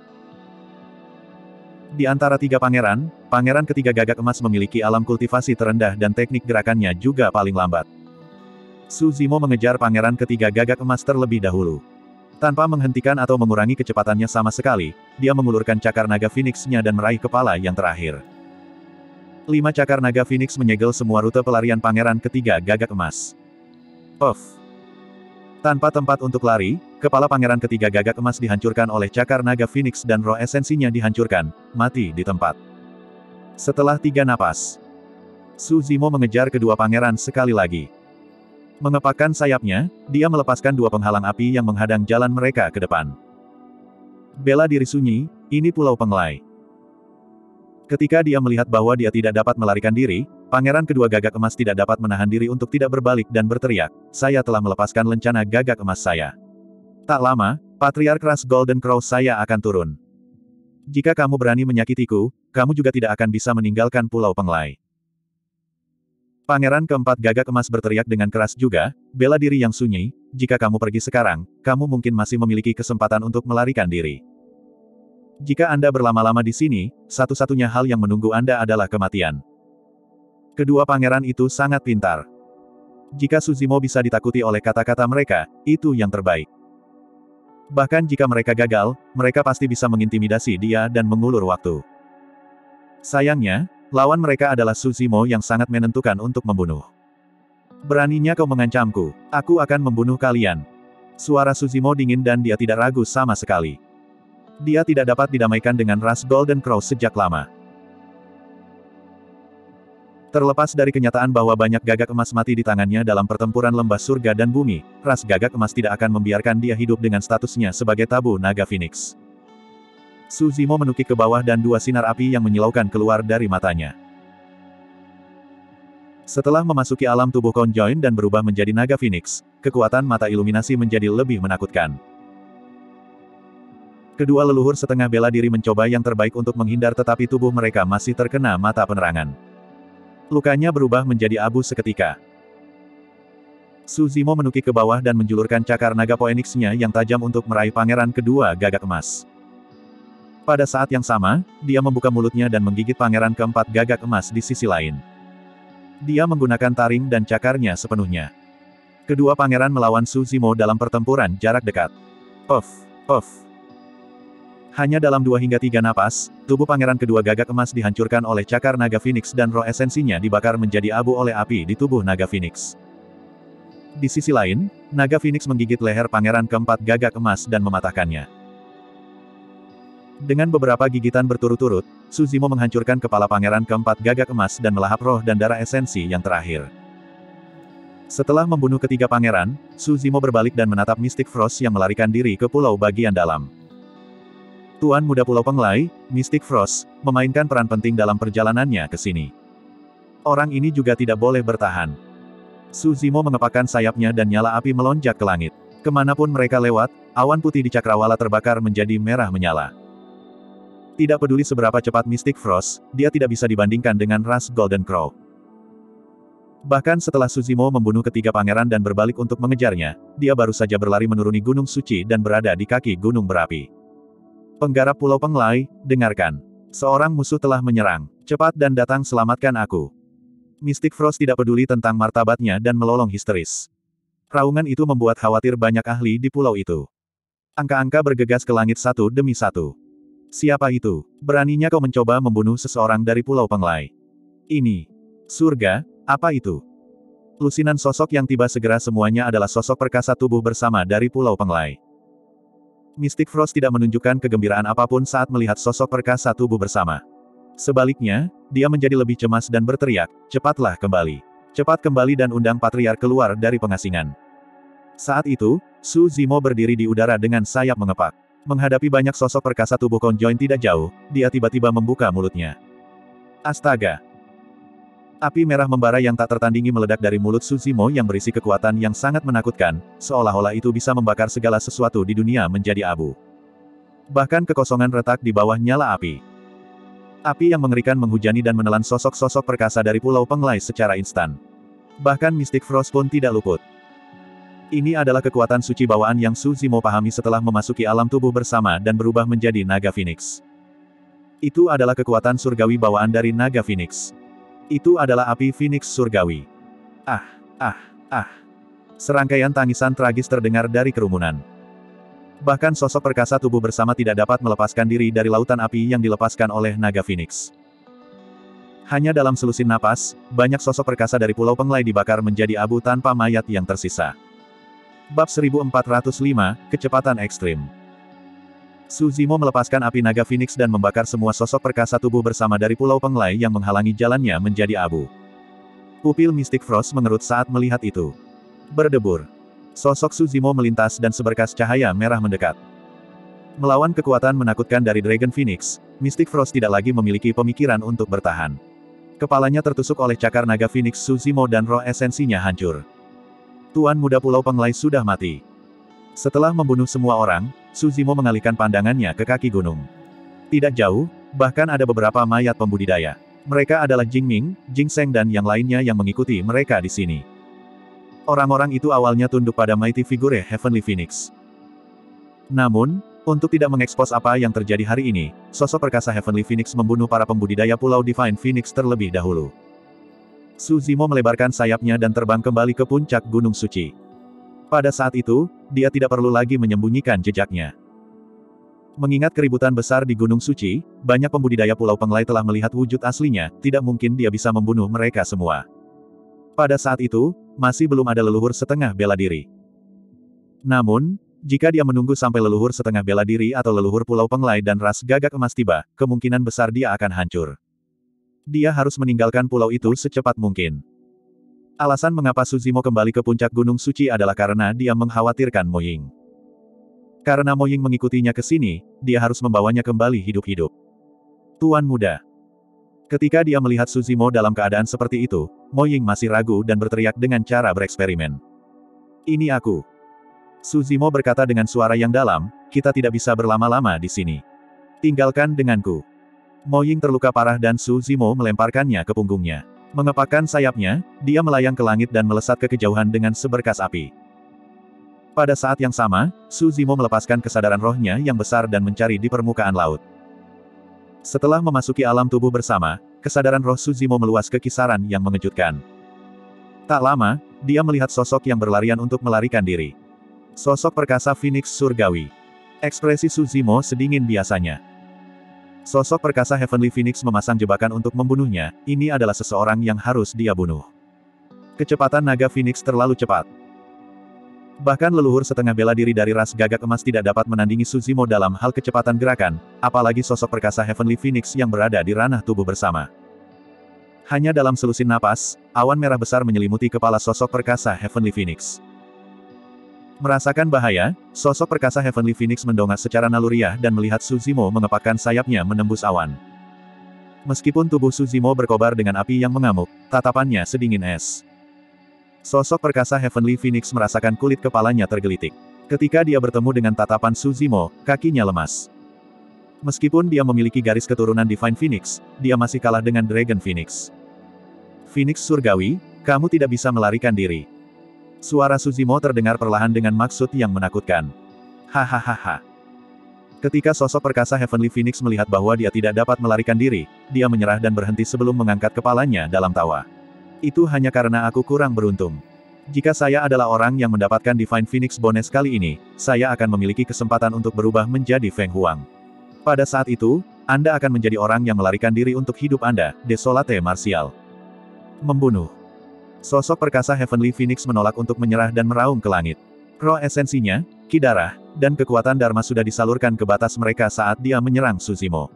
Di antara tiga pangeran, pangeran ketiga gagak emas memiliki alam kultivasi terendah dan teknik gerakannya juga paling lambat. Suzimo mengejar pangeran ketiga gagak emas terlebih dahulu. Tanpa menghentikan atau mengurangi kecepatannya sama sekali, dia mengulurkan cakar naga Phoenix-nya dan meraih kepala yang terakhir. Lima cakar naga Phoenix menyegel semua rute pelarian pangeran ketiga gagak emas. Puff! Tanpa tempat untuk lari, kepala pangeran ketiga gagak emas dihancurkan oleh cakar naga Phoenix dan roh esensinya dihancurkan, mati di tempat. Setelah tiga napas, Suzimo mengejar kedua pangeran sekali lagi. Mengepakkan sayapnya, dia melepaskan dua penghalang api yang menghadang jalan mereka ke depan. Bela diri sunyi, ini Pulau Penglai. Ketika dia melihat bahwa dia tidak dapat melarikan diri, pangeran kedua gagak emas tidak dapat menahan diri untuk tidak berbalik dan berteriak, "Saya telah melepaskan lencana gagak emas saya. Tak lama, patriark ras Golden Crow saya akan turun. Jika kamu berani menyakitiku, kamu juga tidak akan bisa meninggalkan Pulau Penglai." Pangeran keempat gagak emas berteriak dengan keras juga, "Bela diri yang sunyi, jika kamu pergi sekarang, kamu mungkin masih memiliki kesempatan untuk melarikan diri. Jika Anda berlama-lama di sini, satu-satunya hal yang menunggu Anda adalah kematian." Kedua pangeran itu sangat pintar. Jika Suzimo bisa ditakuti oleh kata-kata mereka, itu yang terbaik. Bahkan jika mereka gagal, mereka pasti bisa mengintimidasi dia dan mengulur waktu. Sayangnya, lawan mereka adalah Suzimo yang sangat menentukan untuk membunuh. "Beraninya kau mengancamku, aku akan membunuh kalian." Suara Suzimo dingin dan dia tidak ragu sama sekali. Dia tidak dapat didamaikan dengan ras Golden Crow sejak lama. Terlepas dari kenyataan bahwa banyak gagak emas mati di tangannya dalam pertempuran lembah surga dan bumi, ras gagak emas tidak akan membiarkan dia hidup dengan statusnya sebagai tabu naga Phoenix. Suzimo menukik ke bawah dan dua sinar api yang menyilaukan keluar dari matanya. Setelah memasuki alam tubuh Conjoin dan berubah menjadi naga Phoenix, kekuatan mata iluminasi menjadi lebih menakutkan. Kedua leluhur setengah bela diri mencoba yang terbaik untuk menghindar tetapi tubuh mereka masih terkena mata penerangan. Lukanya berubah menjadi abu seketika. Suzimo menukik ke bawah dan menjulurkan cakar naga Phoenix-nya yang tajam untuk meraih pangeran kedua gagak emas. Pada saat yang sama, dia membuka mulutnya dan menggigit pangeran keempat gagak emas di sisi lain. Dia menggunakan taring dan cakarnya sepenuhnya. Kedua pangeran melawan Suzimo dalam pertempuran jarak dekat. Puff, puff. Hanya dalam dua hingga tiga napas, tubuh pangeran kedua gagak emas dihancurkan oleh cakar naga Phoenix dan roh esensinya dibakar menjadi abu oleh api di tubuh naga Phoenix. Di sisi lain, naga Phoenix menggigit leher pangeran keempat gagak emas dan mematahkannya. Dengan beberapa gigitan berturut-turut, Suzimo menghancurkan kepala pangeran keempat gagak emas dan melahap roh dan darah esensi yang terakhir. Setelah membunuh ketiga pangeran, Suzimo berbalik dan menatap Mystic Frost yang melarikan diri ke pulau bagian dalam. Tuan Muda Pulau Penglai, Mystic Frost, memainkan peran penting dalam perjalanannya ke sini. Orang ini juga tidak boleh bertahan. Suzimo mengepakkan sayapnya dan nyala api melonjak ke langit. Kemanapun mereka lewat, awan putih di cakrawala terbakar menjadi merah menyala. Tidak peduli seberapa cepat Mystic Frost, dia tidak bisa dibandingkan dengan ras Golden Crow. Bahkan setelah Suzimo membunuh ketiga pangeran dan berbalik untuk mengejarnya, dia baru saja berlari menuruni Gunung Suci dan berada di kaki gunung berapi. Penggarap Pulau Penglai, dengarkan. Seorang musuh telah menyerang. Cepat dan datang selamatkan aku. Mystic Frost tidak peduli tentang martabatnya dan melolong histeris. Raungan itu membuat khawatir banyak ahli di pulau itu. Angka-angka bergegas ke langit satu demi satu. Siapa itu? Beraninya kau mencoba membunuh seseorang dari Pulau Penglai? Ini. Surga, apa itu? Lusinan sosok yang tiba segera semuanya adalah sosok perkasa tubuh bersama dari Pulau Penglai. Mystic Frost tidak menunjukkan kegembiraan apapun saat melihat sosok perkasa tubuh bersama. Sebaliknya, dia menjadi lebih cemas dan berteriak, cepatlah kembali. Cepat kembali dan undang Patriark keluar dari pengasingan. Saat itu, Suzimo berdiri di udara dengan sayap mengepak. Menghadapi banyak sosok perkasa tubuh konjoin tidak jauh, dia tiba-tiba membuka mulutnya. Astaga! Api merah membara yang tak tertandingi meledak dari mulut Suzimo yang berisi kekuatan yang sangat menakutkan, seolah-olah itu bisa membakar segala sesuatu di dunia menjadi abu. Bahkan kekosongan retak di bawah nyala api. Api yang mengerikan menghujani dan menelan sosok-sosok perkasa dari Pulau Penglai secara instan. Bahkan Mystic Frost pun tidak luput. Ini adalah kekuatan suci bawaan yang Suzimo pahami setelah memasuki alam tubuh bersama dan berubah menjadi naga Phoenix. Itu adalah kekuatan surgawi bawaan dari naga Phoenix. Itu adalah api Phoenix surgawi. Ah, ah, ah. Serangkaian tangisan tragis terdengar dari kerumunan. Bahkan sosok perkasa tubuh bersama tidak dapat melepaskan diri dari lautan api yang dilepaskan oleh naga Phoenix. Hanya dalam selusin napas, banyak sosok perkasa dari Pulau Penglai dibakar menjadi abu tanpa mayat yang tersisa. Bab seribu empat ratus lima, Kecepatan Ekstrim. Suzimo melepaskan api naga Phoenix dan membakar semua sosok perkasa tubuh bersama dari Pulau Penglai yang menghalangi jalannya menjadi abu. Pupil Mystic Frost mengerut saat melihat itu. Berdebur. Sosok Suzimo melintas dan seberkas cahaya merah mendekat. Melawan kekuatan menakutkan dari Dragon Phoenix, Mystic Frost tidak lagi memiliki pemikiran untuk bertahan. Kepalanya tertusuk oleh cakar naga Phoenix Suzimo dan roh esensinya hancur. Tuan Muda Pulau Penglai sudah mati. Setelah membunuh semua orang, Suzimo mengalihkan pandangannya ke kaki gunung. Tidak jauh, bahkan ada beberapa mayat pembudidaya. Mereka adalah Jing Ming, Jing Seng dan yang lainnya yang mengikuti mereka di sini. Orang-orang itu awalnya tunduk pada Mighty Figure Heavenly Phoenix. Namun, untuk tidak mengekspos apa yang terjadi hari ini, sosok perkasa Heavenly Phoenix membunuh para pembudidaya Pulau Divine Phoenix terlebih dahulu. Suzimo melebarkan sayapnya dan terbang kembali ke puncak Gunung Suci. Pada saat itu, dia tidak perlu lagi menyembunyikan jejaknya. Mengingat keributan besar di Gunung Suci, banyak pembudidaya Pulau Penglai telah melihat wujud aslinya, tidak mungkin dia bisa membunuh mereka semua. Pada saat itu, masih belum ada leluhur setengah bela diri. Namun, jika dia menunggu sampai leluhur setengah bela diri atau leluhur Pulau Penglai dan ras gagak emas tiba, kemungkinan besar dia akan hancur. Dia harus meninggalkan pulau itu secepat mungkin. Alasan mengapa Suzimo kembali ke puncak Gunung Suci adalah karena dia mengkhawatirkan Mo Ying. Karena Mo Ying mengikutinya ke sini, dia harus membawanya kembali hidup-hidup. Tuan Muda. Ketika dia melihat Suzimo dalam keadaan seperti itu, Mo Ying masih ragu dan berteriak dengan cara bereksperimen. Ini aku. Suzimo berkata dengan suara yang dalam, kita tidak bisa berlama-lama di sini. Tinggalkan denganku. Mo Ying terluka parah dan Suzimo melemparkannya ke punggungnya. Mengepakkan sayapnya, dia melayang ke langit dan melesat ke kejauhan dengan seberkas api. Pada saat yang sama, Suzimo melepaskan kesadaran rohnya yang besar dan mencari di permukaan laut. Setelah memasuki alam tubuh bersama, kesadaran roh Suzimo meluas ke kisaran yang mengejutkan. Tak lama, dia melihat sosok yang berlarian untuk melarikan diri. Sosok perkasa Phoenix Surgawi. Ekspresi Suzimo sedingin biasanya. Sosok perkasa Heavenly Phoenix memasang jebakan untuk membunuhnya, ini adalah seseorang yang harus dia bunuh. Kecepatan naga Phoenix terlalu cepat. Bahkan leluhur setengah bela diri dari ras gagak emas tidak dapat menandingi Suzimo dalam hal kecepatan gerakan, apalagi sosok perkasa Heavenly Phoenix yang berada di ranah tubuh bersama. Hanya dalam selusin napas, awan merah besar menyelimuti kepala sosok perkasa Heavenly Phoenix. Merasakan bahaya, sosok perkasa Heavenly Phoenix mendongak secara naluriah dan melihat Suzimo mengepakkan sayapnya menembus awan. Meskipun tubuh Suzimo berkobar dengan api yang mengamuk, tatapannya sedingin es. Sosok perkasa Heavenly Phoenix merasakan kulit kepalanya tergelitik. Ketika dia bertemu dengan tatapan Suzimo, kakinya lemas. Meskipun dia memiliki garis keturunan Divine Phoenix, dia masih kalah dengan Dragon Phoenix. Phoenix Surgawi, kamu tidak bisa melarikan diri. Suara Suzimo terdengar perlahan dengan maksud yang menakutkan. Hahaha. Ketika sosok perkasa Heavenly Phoenix melihat bahwa dia tidak dapat melarikan diri, dia menyerah dan berhenti sebelum mengangkat kepalanya dalam tawa. Itu hanya karena aku kurang beruntung. Jika saya adalah orang yang mendapatkan Divine Phoenix Bonus kali ini, saya akan memiliki kesempatan untuk berubah menjadi Feng Huang. Pada saat itu, Anda akan menjadi orang yang melarikan diri untuk hidup Anda, Desolate Martial. Membunuh. Sosok perkasa Heavenly Phoenix menolak untuk menyerah dan meraung ke langit. Roh esensinya, ki darah, dan kekuatan Dharma sudah disalurkan ke batas mereka saat dia menyerang Suzimo.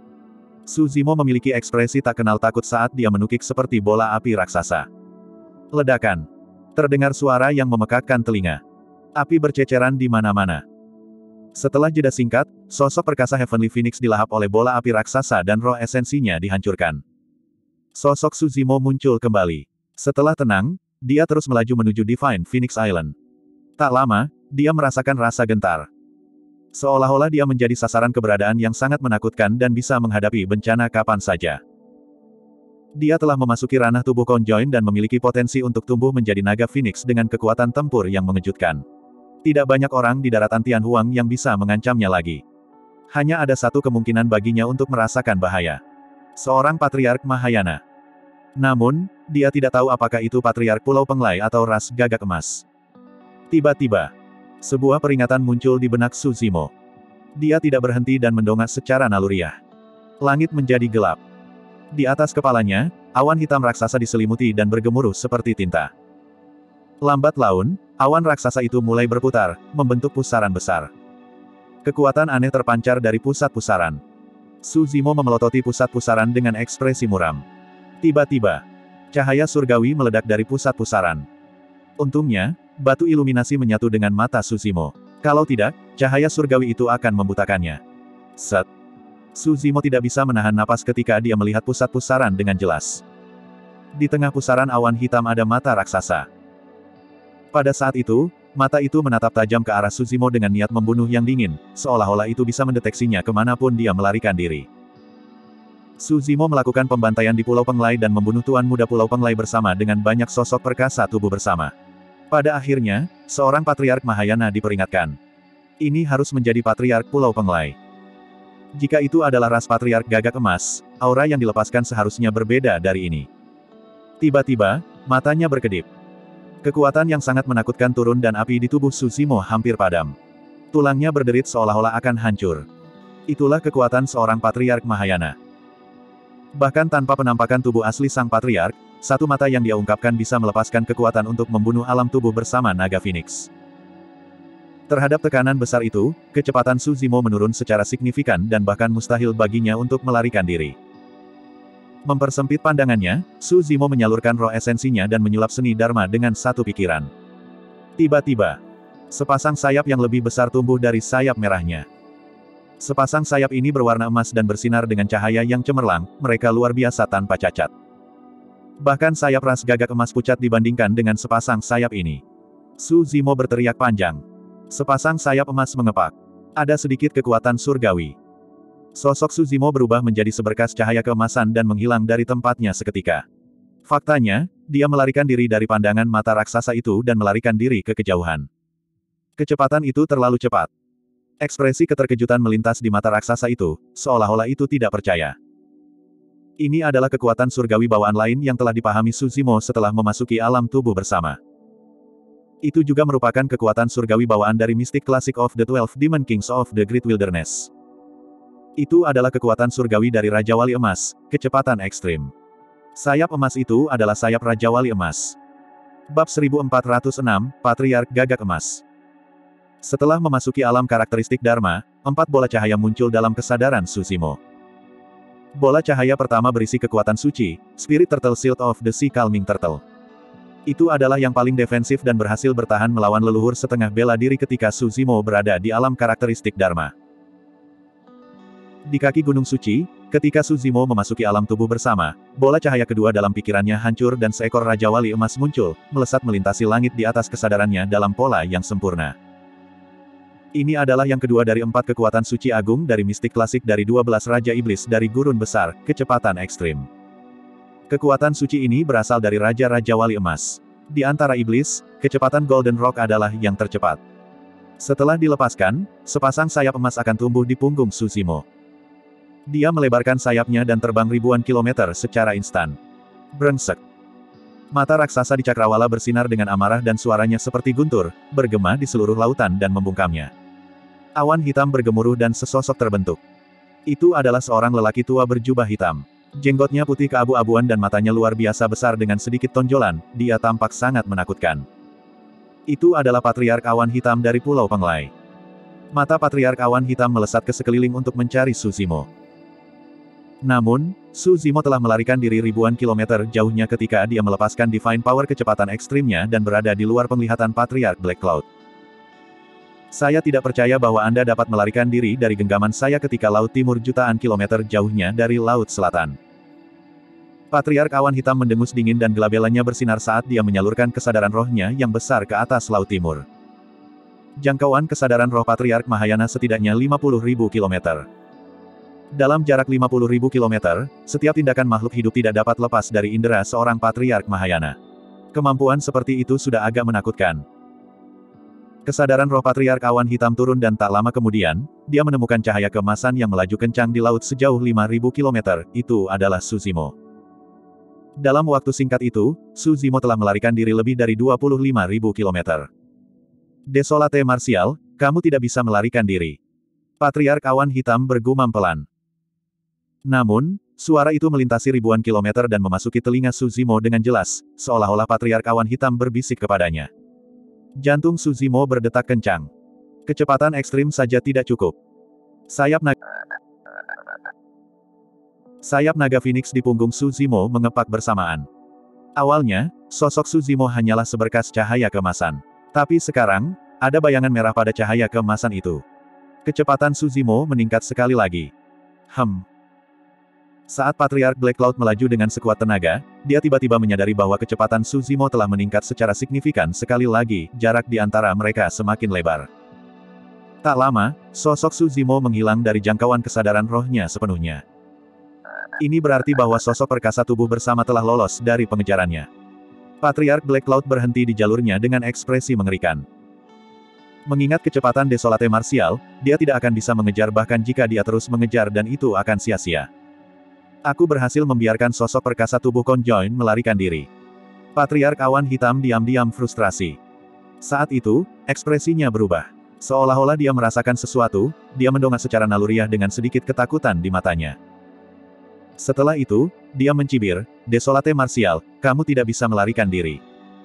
Suzimo memiliki ekspresi tak kenal takut saat dia menukik seperti bola api raksasa. Ledakan. Terdengar suara yang memekakkan telinga. Api berceceran di mana-mana. Setelah jeda singkat, sosok perkasa Heavenly Phoenix dilahap oleh bola api raksasa dan roh esensinya dihancurkan. Sosok Suzimo muncul kembali. Setelah tenang, dia terus melaju menuju Divine Phoenix Island. Tak lama, dia merasakan rasa gentar. Seolah-olah dia menjadi sasaran keberadaan yang sangat menakutkan dan bisa menghadapi bencana kapan saja. Dia telah memasuki ranah tubuh Conjoin dan memiliki potensi untuk tumbuh menjadi naga Phoenix dengan kekuatan tempur yang mengejutkan. Tidak banyak orang di daratan Tianhuang yang bisa mengancamnya lagi. Hanya ada satu kemungkinan baginya untuk merasakan bahaya. Seorang Patriark Mahayana. Namun, dia tidak tahu apakah itu Patriark Pulau Penglai atau ras gagak emas. Tiba-tiba, sebuah peringatan muncul di benak Suzimo. Dia tidak berhenti dan mendongak secara naluriah. Langit menjadi gelap. Di atas kepalanya, awan hitam raksasa diselimuti dan bergemuruh seperti tinta. Lambat laun, awan raksasa itu mulai berputar, membentuk pusaran besar. Kekuatan aneh terpancar dari pusat pusaran. Suzimo memelototi pusat pusaran dengan ekspresi muram. Tiba-tiba, cahaya surgawi meledak dari pusat pusaran. Untungnya, batu iluminasi menyatu dengan mata Suzimo. Kalau tidak, cahaya surgawi itu akan membutakannya. Set. Suzimo tidak bisa menahan napas ketika dia melihat pusat pusaran dengan jelas. Di tengah pusaran awan hitam ada mata raksasa. Pada saat itu, mata itu menatap tajam ke arah Suzimo dengan niat membunuh yang dingin, seolah-olah itu bisa mendeteksinya kemanapun dia melarikan diri. Suzimo melakukan pembantaian di Pulau Penglai dan membunuh Tuan Muda Pulau Penglai bersama dengan banyak sosok perkasa tubuh bersama. Pada akhirnya, seorang Patriark Mahayana diperingatkan. Ini harus menjadi Patriark Pulau Penglai. Jika itu adalah ras Patriark Gagak Emas, aura yang dilepaskan seharusnya berbeda dari ini. Tiba-tiba, matanya berkedip. Kekuatan yang sangat menakutkan turun dan api di tubuh Suzimo hampir padam. Tulangnya berderit seolah-olah akan hancur. Itulah kekuatan seorang Patriark Mahayana. Bahkan tanpa penampakan tubuh asli sang Patriark, satu mata yang dia ungkapkan bisa melepaskan kekuatan untuk membunuh alam tubuh bersama naga Phoenix. Terhadap tekanan besar itu, kecepatan Suzimo menurun secara signifikan dan bahkan mustahil baginya untuk melarikan diri. Mempersempit pandangannya, Suzimo menyalurkan roh esensinya dan menyulap seni Dharma dengan satu pikiran. Tiba-tiba, sepasang sayap yang lebih besar tumbuh dari sayap merahnya. Sepasang sayap ini berwarna emas dan bersinar dengan cahaya yang cemerlang, mereka luar biasa tanpa cacat. Bahkan sayap ras gagak emas pucat dibandingkan dengan sepasang sayap ini. Suzimo berteriak panjang. Sepasang sayap emas mengepak. Ada sedikit kekuatan surgawi. Sosok Suzimo berubah menjadi seberkas cahaya keemasan dan menghilang dari tempatnya seketika. Faktanya, dia melarikan diri dari pandangan mata raksasa itu dan melarikan diri ke kejauhan. Kecepatan itu terlalu cepat. Ekspresi keterkejutan melintas di mata raksasa itu, seolah-olah itu tidak percaya. Ini adalah kekuatan surgawi bawaan lain yang telah dipahami Suzimo setelah memasuki alam tubuh bersama. Itu juga merupakan kekuatan surgawi bawaan dari Mystic Classic of the Twelve Demon Kings of the Great Wilderness. Itu adalah kekuatan surgawi dari Raja Wali Emas, kecepatan ekstrim. Sayap emas itu adalah sayap Raja Wali Emas. Bab seribu empat ratus enam, Patriark Gagak Emas. Setelah memasuki alam karakteristik Dharma, empat bola cahaya muncul dalam kesadaran Susimo. Bola cahaya pertama berisi kekuatan suci, Spirit Turtle Shield of the Sea Calming Turtle. Itu adalah yang paling defensif dan berhasil bertahan melawan leluhur setengah bela diri ketika Susimo berada di alam karakteristik Dharma. Di kaki Gunung Suci, ketika Susimo memasuki alam tubuh bersama, bola cahaya kedua dalam pikirannya hancur dan seekor Raja Wali Emas muncul, melesat melintasi langit di atas kesadarannya dalam pola yang sempurna. Ini adalah yang kedua dari empat kekuatan suci agung dari mistik klasik dari dua belas Raja Iblis dari Gurun Besar, kecepatan ekstrim. Kekuatan suci ini berasal dari Raja-Raja Wali Emas. Di antara iblis, kecepatan Golden Rock adalah yang tercepat. Setelah dilepaskan, sepasang sayap emas akan tumbuh di punggung Susimo. Dia melebarkan sayapnya dan terbang ribuan kilometer secara instan. Brengsek. Mata raksasa di cakrawala bersinar dengan amarah dan suaranya seperti guntur, bergema di seluruh lautan dan membungkamnya. Awan hitam bergemuruh dan sesosok terbentuk. Itu adalah seorang lelaki tua berjubah hitam. Jenggotnya putih keabu-abuan dan matanya luar biasa besar dengan sedikit tonjolan, dia tampak sangat menakutkan. Itu adalah Patriark Awan Hitam dari Pulau Penglai. Mata Patriark Awan Hitam melesat ke sekeliling untuk mencari Susimo. Namun, Susimo telah melarikan diri ribuan kilometer jauhnya ketika dia melepaskan Divine Power kecepatan ekstrimnya dan berada di luar penglihatan Patriark Black Cloud. Saya tidak percaya bahwa Anda dapat melarikan diri dari genggaman saya ketika Laut Timur jutaan kilometer jauhnya dari Laut Selatan. Patriark Awan Hitam mendengus dingin dan gelabelannya bersinar saat dia menyalurkan kesadaran rohnya yang besar ke atas Laut Timur. Jangkauan kesadaran roh Patriark Mahayana setidaknya lima puluh ribu kilometer. Dalam jarak lima puluh ribu kilometer, setiap tindakan makhluk hidup tidak dapat lepas dari indera seorang Patriark Mahayana. Kemampuan seperti itu sudah agak menakutkan. Kesadaran roh Patriark Awan Hitam turun dan tak lama kemudian, dia menemukan cahaya keemasan yang melaju kencang di laut sejauh lima ribu kilometer, itu adalah Susimo. Dalam waktu singkat itu, Susimo telah melarikan diri lebih dari dua puluh lima ribu kilometer. Desolate Martial, kamu tidak bisa melarikan diri. Patriark Awan Hitam bergumam pelan. Namun, suara itu melintasi ribuan kilometer dan memasuki telinga Susimo dengan jelas, seolah-olah Patriark Awan Hitam berbisik kepadanya. Jantung Susimo berdetak kencang. Kecepatan ekstrim saja tidak cukup. Sayap naga Sayap naga Phoenix di punggung Susimo mengepak bersamaan. Awalnya, sosok Susimo hanyalah seberkas cahaya keemasan. Tapi sekarang, ada bayangan merah pada cahaya keemasan itu. Kecepatan Susimo meningkat sekali lagi. Hem. Saat Patriark Black Cloud melaju dengan sekuat tenaga, dia tiba-tiba menyadari bahwa kecepatan Susimo telah meningkat secara signifikan sekali lagi, jarak di antara mereka semakin lebar. Tak lama, sosok Susimo menghilang dari jangkauan kesadaran rohnya sepenuhnya. Ini berarti bahwa sosok perkasa tubuh bersama telah lolos dari pengejarannya. Patriark Black Cloud berhenti di jalurnya dengan ekspresi mengerikan. Mengingat kecepatan Desolate Martial, dia tidak akan bisa mengejar bahkan jika dia terus mengejar dan itu akan sia-sia. Aku berhasil membiarkan sosok perkasa tubuh Conjoin melarikan diri. Patriark Awan Hitam diam-diam frustrasi. Saat itu, ekspresinya berubah. Seolah-olah dia merasakan sesuatu, dia mendongak secara naluriah dengan sedikit ketakutan di matanya. Setelah itu, dia mencibir, Desolate Martial, kamu tidak bisa melarikan diri.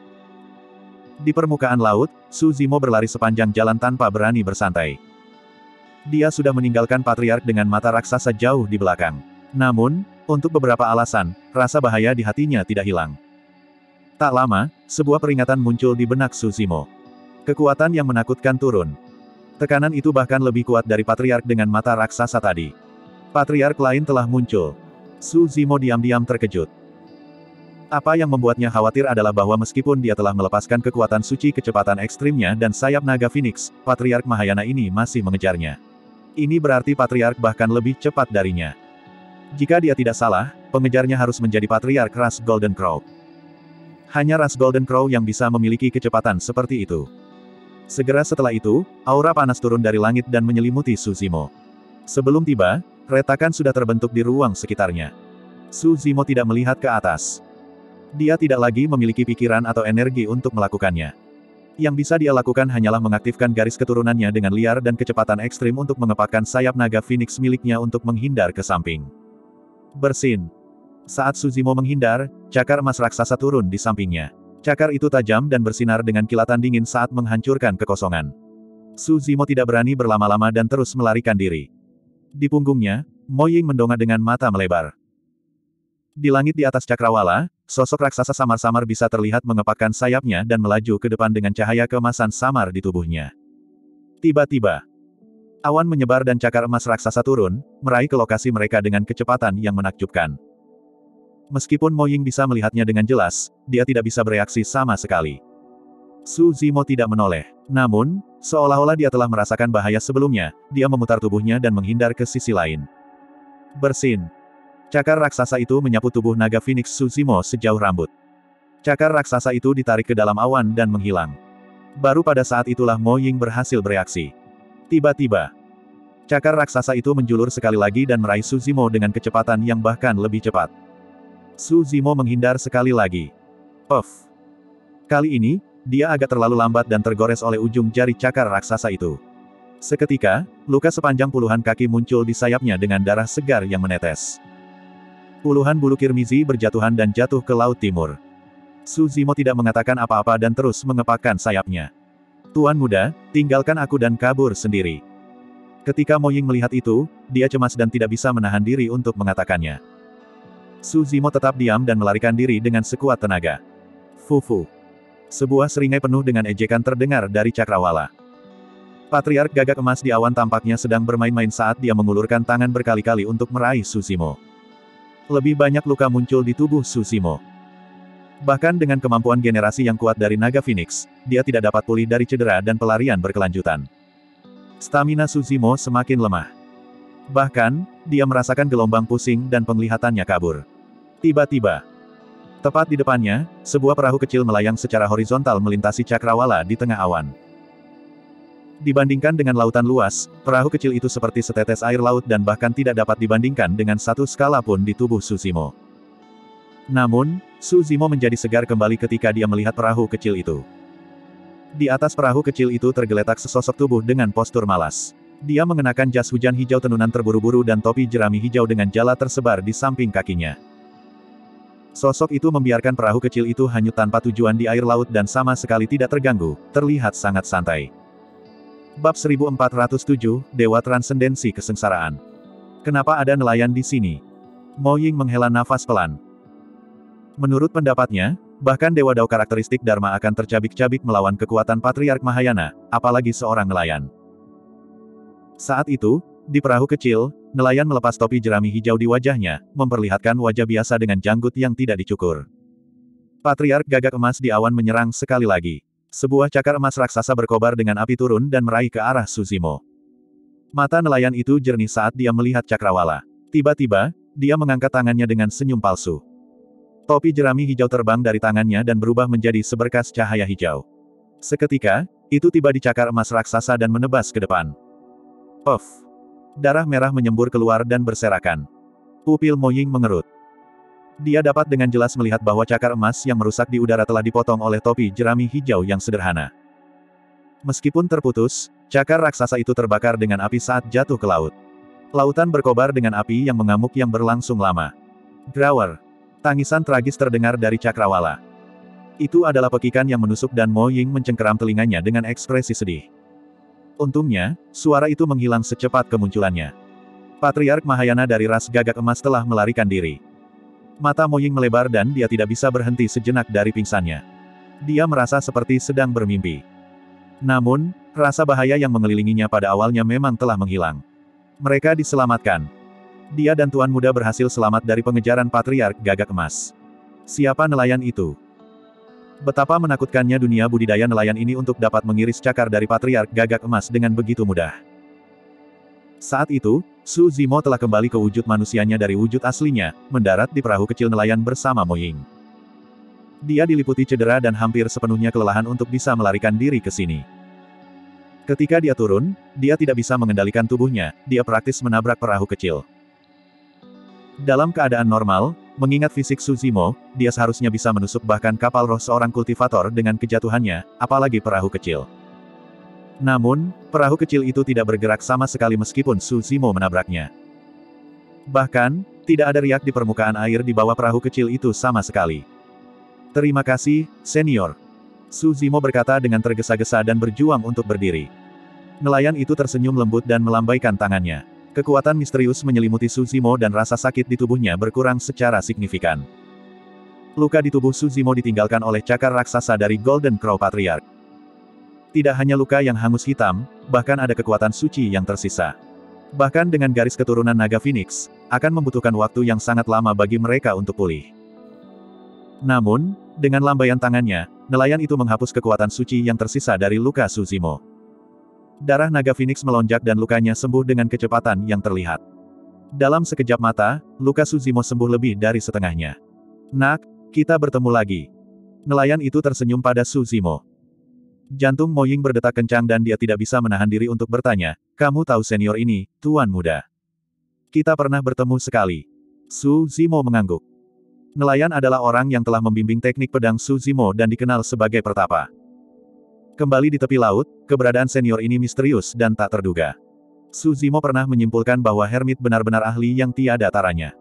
Di permukaan laut, Susimo berlari sepanjang jalan tanpa berani bersantai. Dia sudah meninggalkan Patriark dengan mata raksasa jauh di belakang. Namun, untuk beberapa alasan, rasa bahaya di hatinya tidak hilang. Tak lama, sebuah peringatan muncul di benak Susimo. Kekuatan yang menakutkan turun. Tekanan itu bahkan lebih kuat dari Patriark dengan mata raksasa tadi. Patriark lain telah muncul. Susimo diam-diam terkejut. Apa yang membuatnya khawatir adalah bahwa meskipun dia telah melepaskan kekuatan suci kecepatan ekstrimnya dan sayap naga Phoenix, Patriark Mahayana ini masih mengejarnya. Ini berarti Patriark bahkan lebih cepat darinya. Jika dia tidak salah, pengejarnya harus menjadi Patriark ras Golden Crow. Hanya ras Golden Crow yang bisa memiliki kecepatan seperti itu. Segera setelah itu, aura panas turun dari langit dan menyelimuti Susimo. Sebelum tiba, retakan sudah terbentuk di ruang sekitarnya. Susimo tidak melihat ke atas. Dia tidak lagi memiliki pikiran atau energi untuk melakukannya. Yang bisa dia lakukan hanyalah mengaktifkan garis keturunannya dengan liar dan kecepatan ekstrim untuk mengepakkan sayap naga Phoenix miliknya untuk menghindar ke samping. Bersin. Saat Suzimo menghindar, cakar emas raksasa turun di sampingnya. Cakar itu tajam dan bersinar dengan kilatan dingin saat menghancurkan kekosongan. Suzimo tidak berani berlama-lama dan terus melarikan diri. Di punggungnya, Mo Ying mendongak dengan mata melebar. Di langit di atas cakrawala, sosok raksasa samar-samar bisa terlihat mengepakkan sayapnya dan melaju ke depan dengan cahaya keemasan samar di tubuhnya. Tiba-tiba, awan menyebar dan cakar emas raksasa turun, meraih ke lokasi mereka dengan kecepatan yang menakjubkan. Meskipun Mo Ying bisa melihatnya dengan jelas, dia tidak bisa bereaksi sama sekali. Suzimo tidak menoleh. Namun, seolah-olah dia telah merasakan bahaya sebelumnya, dia memutar tubuhnya dan menghindar ke sisi lain. Bersin. Cakar raksasa itu menyapu tubuh naga Phoenix Suzimo sejauh rambut. Cakar raksasa itu ditarik ke dalam awan dan menghilang. Baru pada saat itulah Mo Ying berhasil bereaksi. Tiba-tiba, cakar raksasa itu menjulur sekali lagi dan meraih Suzimo dengan kecepatan yang bahkan lebih cepat. Suzimo menghindar sekali lagi. Puff. Kali ini, dia agak terlalu lambat dan tergores oleh ujung jari cakar raksasa itu. Seketika, luka sepanjang puluhan kaki muncul di sayapnya dengan darah segar yang menetes. Puluhan bulu kirmizi berjatuhan dan jatuh ke laut timur. Suzimo tidak mengatakan apa-apa dan terus mengepakkan sayapnya. Tuan muda, tinggalkan aku dan kabur sendiri. Ketika Mo Ying melihat itu, dia cemas dan tidak bisa menahan diri untuk mengatakannya. Suzimo tetap diam dan melarikan diri dengan sekuat tenaga. Fufu. Sebuah seringai penuh dengan ejekan terdengar dari cakrawala. Patriark Gagak Emas di awan tampaknya sedang bermain-main saat dia mengulurkan tangan berkali-kali untuk meraih Suzimo. Lebih banyak luka muncul di tubuh Suzimo. Bahkan dengan kemampuan generasi yang kuat dari naga Phoenix, dia tidak dapat pulih dari cedera dan pelarian berkelanjutan. Stamina Suzimo semakin lemah. Bahkan, dia merasakan gelombang pusing dan penglihatannya kabur. Tiba-tiba, tepat di depannya, sebuah perahu kecil melayang secara horizontal melintasi cakrawala di tengah awan. Dibandingkan dengan lautan luas, perahu kecil itu seperti setetes air laut dan bahkan tidak dapat dibandingkan dengan satu skala pun di tubuh Suzimo. Namun, Suzimo menjadi segar kembali ketika dia melihat perahu kecil itu. Di atas perahu kecil itu tergeletak sesosok tubuh dengan postur malas. Dia mengenakan jas hujan hijau tenunan terburu-buru dan topi jerami hijau dengan jala tersebar di samping kakinya. Sosok itu membiarkan perahu kecil itu hanyut tanpa tujuan di air laut dan sama sekali tidak terganggu, terlihat sangat santai. Bab seribu empat ratus tujuh, Dewa Transendensi Kesengsaraan. Kenapa ada nelayan di sini? Mo Ying menghela nafas pelan. Menurut pendapatnya, bahkan Dewa Dao karakteristik Dharma akan tercabik-cabik melawan kekuatan Patriark Mahayana, apalagi seorang nelayan. Saat itu, di perahu kecil, nelayan melepas topi jerami hijau di wajahnya, memperlihatkan wajah biasa dengan janggut yang tidak dicukur. Patriark Gagak Emas di awan menyerang sekali lagi. Sebuah cakar emas raksasa berkobar dengan api turun dan meraih ke arah Suzimo. Mata nelayan itu jernih saat dia melihat cakrawala. Tiba-tiba, dia mengangkat tangannya dengan senyum palsu. Topi jerami hijau terbang dari tangannya dan berubah menjadi seberkas cahaya hijau. Seketika, itu tiba di cakar emas raksasa dan menebas ke depan. Puff. Darah merah menyembur keluar dan berserakan. Pupil Mo Ying mengerut. Dia dapat dengan jelas melihat bahwa cakar emas yang merusak di udara telah dipotong oleh topi jerami hijau yang sederhana. Meskipun terputus, cakar raksasa itu terbakar dengan api saat jatuh ke laut. Lautan berkobar dengan api yang mengamuk yang berlangsung lama. Grower. Tangisan tragis terdengar dari cakrawala. Itu adalah pekikan yang menusuk dan Mo Ying mencengkeram telinganya dengan ekspresi sedih. Untungnya, suara itu menghilang secepat kemunculannya. Patriark Mahayana dari ras Gagak Emas telah melarikan diri. Mata Mo Ying melebar dan dia tidak bisa berhenti sejenak dari pingsannya. Dia merasa seperti sedang bermimpi. Namun, rasa bahaya yang mengelilinginya pada awalnya memang telah menghilang. Mereka diselamatkan. Dia dan Tuan Muda berhasil selamat dari pengejaran Patriark Gagak Emas. Siapa nelayan itu? Betapa menakutkannya dunia budidaya nelayan ini untuk dapat mengiris cakar dari Patriark Gagak Emas dengan begitu mudah. Saat itu, Suzimo telah kembali ke wujud manusianya dari wujud aslinya, mendarat di perahu kecil nelayan bersama Mo Ying. Dia diliputi cedera dan hampir sepenuhnya kelelahan untuk bisa melarikan diri ke sini. Ketika dia turun, dia tidak bisa mengendalikan tubuhnya, dia praktis menabrak perahu kecil. Dalam keadaan normal, Mengingat fisik Suzimo, dia seharusnya bisa menusuk bahkan kapal roh seorang kultivator dengan kejatuhannya, apalagi perahu kecil. Namun, perahu kecil itu tidak bergerak sama sekali meskipun Suzimo menabraknya. Bahkan, tidak ada riak di permukaan air di bawah perahu kecil itu sama sekali. Terima kasih, senior. Suzimo berkata dengan tergesa-gesa dan berjuang untuk berdiri. Nelayan itu tersenyum lembut dan melambaikan tangannya. Kekuatan misterius menyelimuti Suzimo dan rasa sakit di tubuhnya berkurang secara signifikan. Luka di tubuh Suzimo ditinggalkan oleh cakar raksasa dari Golden Crow Patriarch. Tidak hanya luka yang hangus hitam, bahkan ada kekuatan suci yang tersisa. Bahkan dengan garis keturunan Naga Phoenix, akan membutuhkan waktu yang sangat lama bagi mereka untuk pulih. Namun, dengan lambaian tangannya, nelayan itu menghapus kekuatan suci yang tersisa dari luka Suzimo. Darah Naga Phoenix melonjak dan lukanya sembuh dengan kecepatan yang terlihat. Dalam sekejap mata, luka Suzimo sembuh lebih dari setengahnya. Nak, kita bertemu lagi. Nelayan itu tersenyum pada Suzimo. Jantung Mo Ying berdetak kencang dan dia tidak bisa menahan diri untuk bertanya, kamu tahu senior ini, tuan muda? Kita pernah bertemu sekali. Suzimo mengangguk. Nelayan adalah orang yang telah membimbing teknik pedang Suzimo dan dikenal sebagai pertapa. Kembali di tepi laut, keberadaan senior ini misterius dan tak terduga. Suzimo pernah menyimpulkan bahwa Hermit benar-benar ahli yang tiada taranya.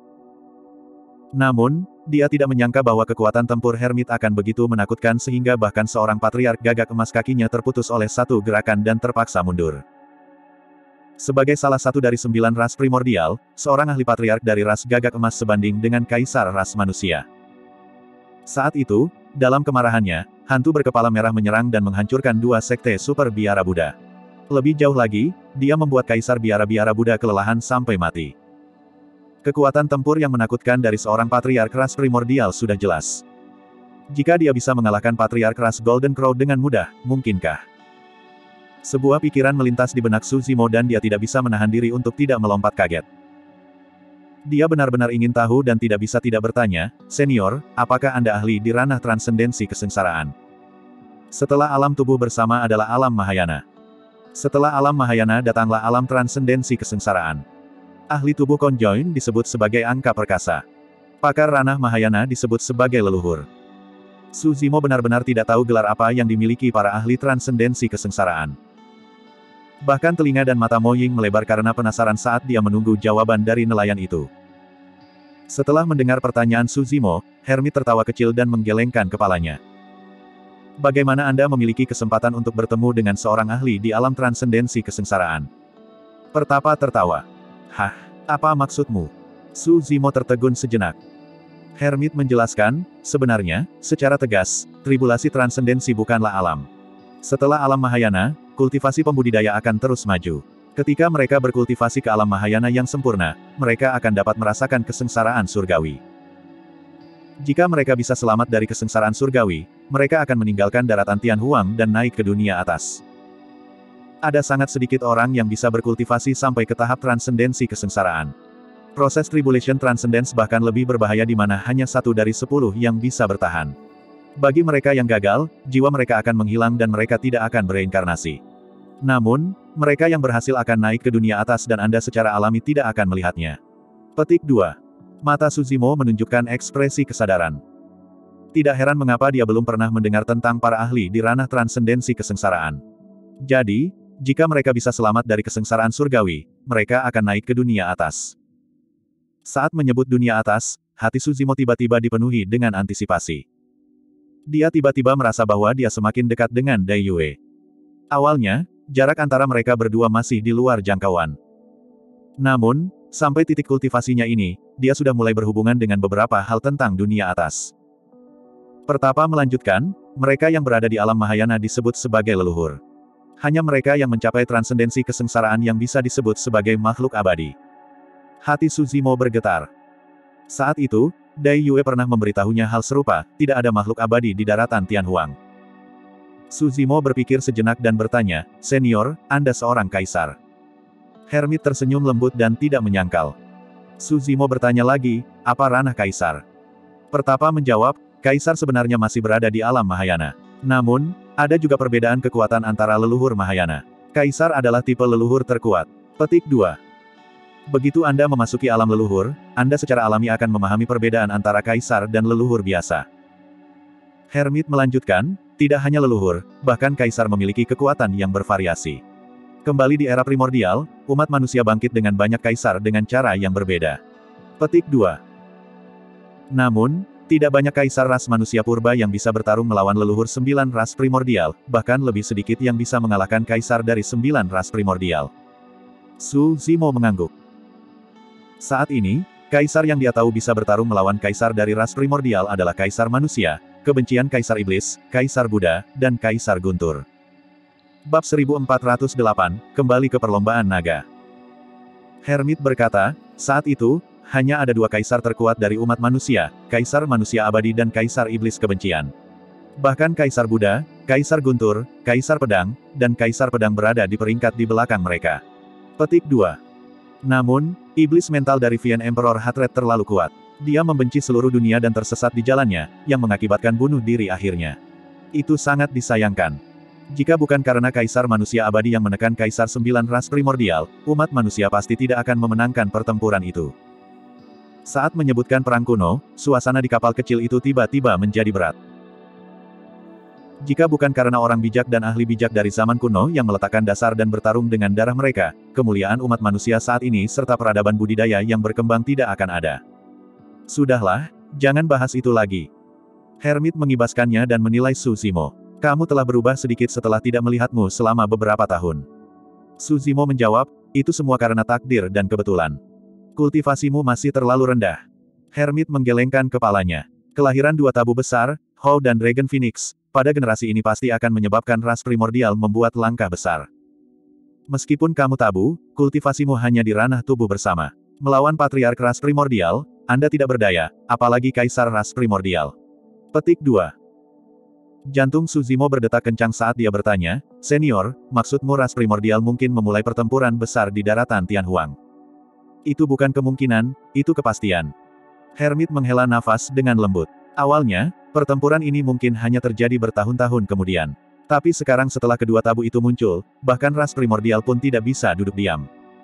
Namun, dia tidak menyangka bahwa kekuatan tempur Hermit akan begitu menakutkan sehingga bahkan seorang patriark gagak emas kakinya terputus oleh satu gerakan dan terpaksa mundur. Sebagai salah satu dari sembilan ras primordial, seorang ahli patriark dari ras gagak emas sebanding dengan kaisar ras manusia. Saat itu, dalam kemarahannya, hantu berkepala merah menyerang dan menghancurkan dua sekte super biara Buddha. Lebih jauh lagi, dia membuat kaisar biara-biara Buddha kelelahan sampai mati. Kekuatan tempur yang menakutkan dari seorang patriark ras primordial sudah jelas. Jika dia bisa mengalahkan patriark ras Golden Crow dengan mudah, mungkinkah? Sebuah pikiran melintas di benak Suzimo dan dia tidak bisa menahan diri untuk tidak melompat kaget. Dia benar-benar ingin tahu dan tidak bisa tidak bertanya, senior, apakah Anda ahli di ranah transendensi kesengsaraan? Setelah alam tubuh bersama adalah alam Mahayana. Setelah alam Mahayana datanglah alam transendensi kesengsaraan. Ahli tubuh konjoin disebut sebagai angka perkasa. Pakar ranah Mahayana disebut sebagai leluhur. Suzimo benar-benar tidak tahu gelar apa yang dimiliki para ahli transendensi kesengsaraan. Bahkan telinga dan mata Mo Ying melebar karena penasaran saat dia menunggu jawaban dari nelayan itu. Setelah mendengar pertanyaan Suzimo, Hermit tertawa kecil dan menggelengkan kepalanya. Bagaimana Anda memiliki kesempatan untuk bertemu dengan seorang ahli di alam transendensi kesengsaraan? Pertapa tertawa. Hah, apa maksudmu? Suzimo tertegun sejenak. Hermit menjelaskan, sebenarnya, secara tegas, tribulasi transendensi bukanlah alam. Setelah alam Mahayana, kultivasi pembudidaya akan terus maju. Ketika mereka berkultivasi ke alam Mahayana yang sempurna, mereka akan dapat merasakan kesengsaraan surgawi. Jika mereka bisa selamat dari kesengsaraan surgawi, mereka akan meninggalkan daratan Tianhuang dan naik ke dunia atas. Ada sangat sedikit orang yang bisa berkultivasi sampai ke tahap transendensi kesengsaraan. Proses tribulation transcendence bahkan lebih berbahaya di mana hanya satu dari sepuluh yang bisa bertahan. Bagi mereka yang gagal, jiwa mereka akan menghilang dan mereka tidak akan bereinkarnasi. Namun, mereka yang berhasil akan naik ke dunia atas dan Anda secara alami tidak akan melihatnya. Petik dua. Mata Suzimo menunjukkan ekspresi kesadaran. Tidak heran mengapa dia belum pernah mendengar tentang para ahli di ranah transendensi kesengsaraan. Jadi, jika mereka bisa selamat dari kesengsaraan surgawi, mereka akan naik ke dunia atas. Saat menyebut dunia atas, hati Suzimo tiba-tiba dipenuhi dengan antisipasi. Dia tiba-tiba merasa bahwa dia semakin dekat dengan Dai Yue. Awalnya, jarak antara mereka berdua masih di luar jangkauan. Namun, sampai titik kultivasinya ini, dia sudah mulai berhubungan dengan beberapa hal tentang dunia atas. Pertapa melanjutkan, mereka yang berada di alam Mahayana disebut sebagai leluhur. Hanya mereka yang mencapai transendensi kesengsaraan yang bisa disebut sebagai makhluk abadi. Hati Suzimo bergetar. Saat itu, Dai Yue pernah memberitahunya hal serupa, tidak ada makhluk abadi di daratan Tianhuang. Suzimo berpikir sejenak dan bertanya, senior, Anda seorang kaisar. Hermit tersenyum lembut dan tidak menyangkal. Suzimo bertanya lagi, apa ranah kaisar? Pertapa menjawab, kaisar sebenarnya masih berada di alam Mahayana. Namun, ada juga perbedaan kekuatan antara leluhur Mahayana. Kaisar adalah tipe leluhur terkuat. Petik dua. Begitu Anda memasuki alam leluhur, Anda secara alami akan memahami perbedaan antara kaisar dan leluhur biasa. Hermit melanjutkan, tidak hanya leluhur, bahkan kaisar memiliki kekuatan yang bervariasi. Kembali di era primordial, umat manusia bangkit dengan banyak kaisar dengan cara yang berbeda. Petik dua. Namun, tidak banyak kaisar ras manusia purba yang bisa bertarung melawan leluhur sembilan ras primordial, bahkan lebih sedikit yang bisa mengalahkan kaisar dari sembilan ras primordial. Su Zimo mengangguk. Saat ini, kaisar yang dia tahu bisa bertarung melawan kaisar dari ras primordial adalah kaisar manusia, kebencian kaisar iblis, kaisar Buddha, dan kaisar Guntur. Bab seribu empat ratus delapan, kembali ke perlombaan naga. Hermit berkata, saat itu, hanya ada dua kaisar terkuat dari umat manusia, kaisar manusia abadi dan kaisar iblis kebencian. Bahkan kaisar Buddha, kaisar Guntur, kaisar pedang, dan kaisar pedang berada di peringkat di belakang mereka. Petik dua. Namun, iblis mental dari Vian Emperor Hatred terlalu kuat. Dia membenci seluruh dunia dan tersesat di jalannya, yang mengakibatkan bunuh diri akhirnya. Itu sangat disayangkan. Jika bukan karena kaisar manusia abadi yang menekan kaisar sembilan ras primordial, umat manusia pasti tidak akan memenangkan pertempuran itu. Saat menyebutkan perang kuno, suasana di kapal kecil itu tiba-tiba menjadi berat. Jika bukan karena orang bijak dan ahli bijak dari zaman kuno yang meletakkan dasar dan bertarung dengan darah mereka, kemuliaan umat manusia saat ini serta peradaban budidaya yang berkembang tidak akan ada. Sudahlah, jangan bahas itu lagi. Hermit mengibaskannya dan menilai Su Zimo. Kamu telah berubah sedikit setelah tidak melihatmu selama beberapa tahun. Su Zimo menjawab, itu semua karena takdir dan kebetulan. Kultivasimu masih terlalu rendah. Hermit menggelengkan kepalanya. Kelahiran dua tabu besar, Hou dan Dragon Phoenix, pada generasi ini pasti akan menyebabkan ras primordial membuat langkah besar. Meskipun kamu tabu, kultivasimu hanya di ranah tubuh bersama. Melawan patriark ras primordial, Anda tidak berdaya, apalagi kaisar ras primordial. Petik dua. Jantung Su Zimo berdetak kencang saat dia bertanya, Senior, maksudmu ras primordial mungkin memulai pertempuran besar di daratan Tianhuang? Itu bukan kemungkinan, itu kepastian. Hermit menghela nafas dengan lembut. Awalnya, pertempuran ini mungkin hanya terjadi bertahun-tahun kemudian. Tapi sekarang setelah kedua tabu itu muncul, bahkan ras primordial pun tidak bisa duduk diam.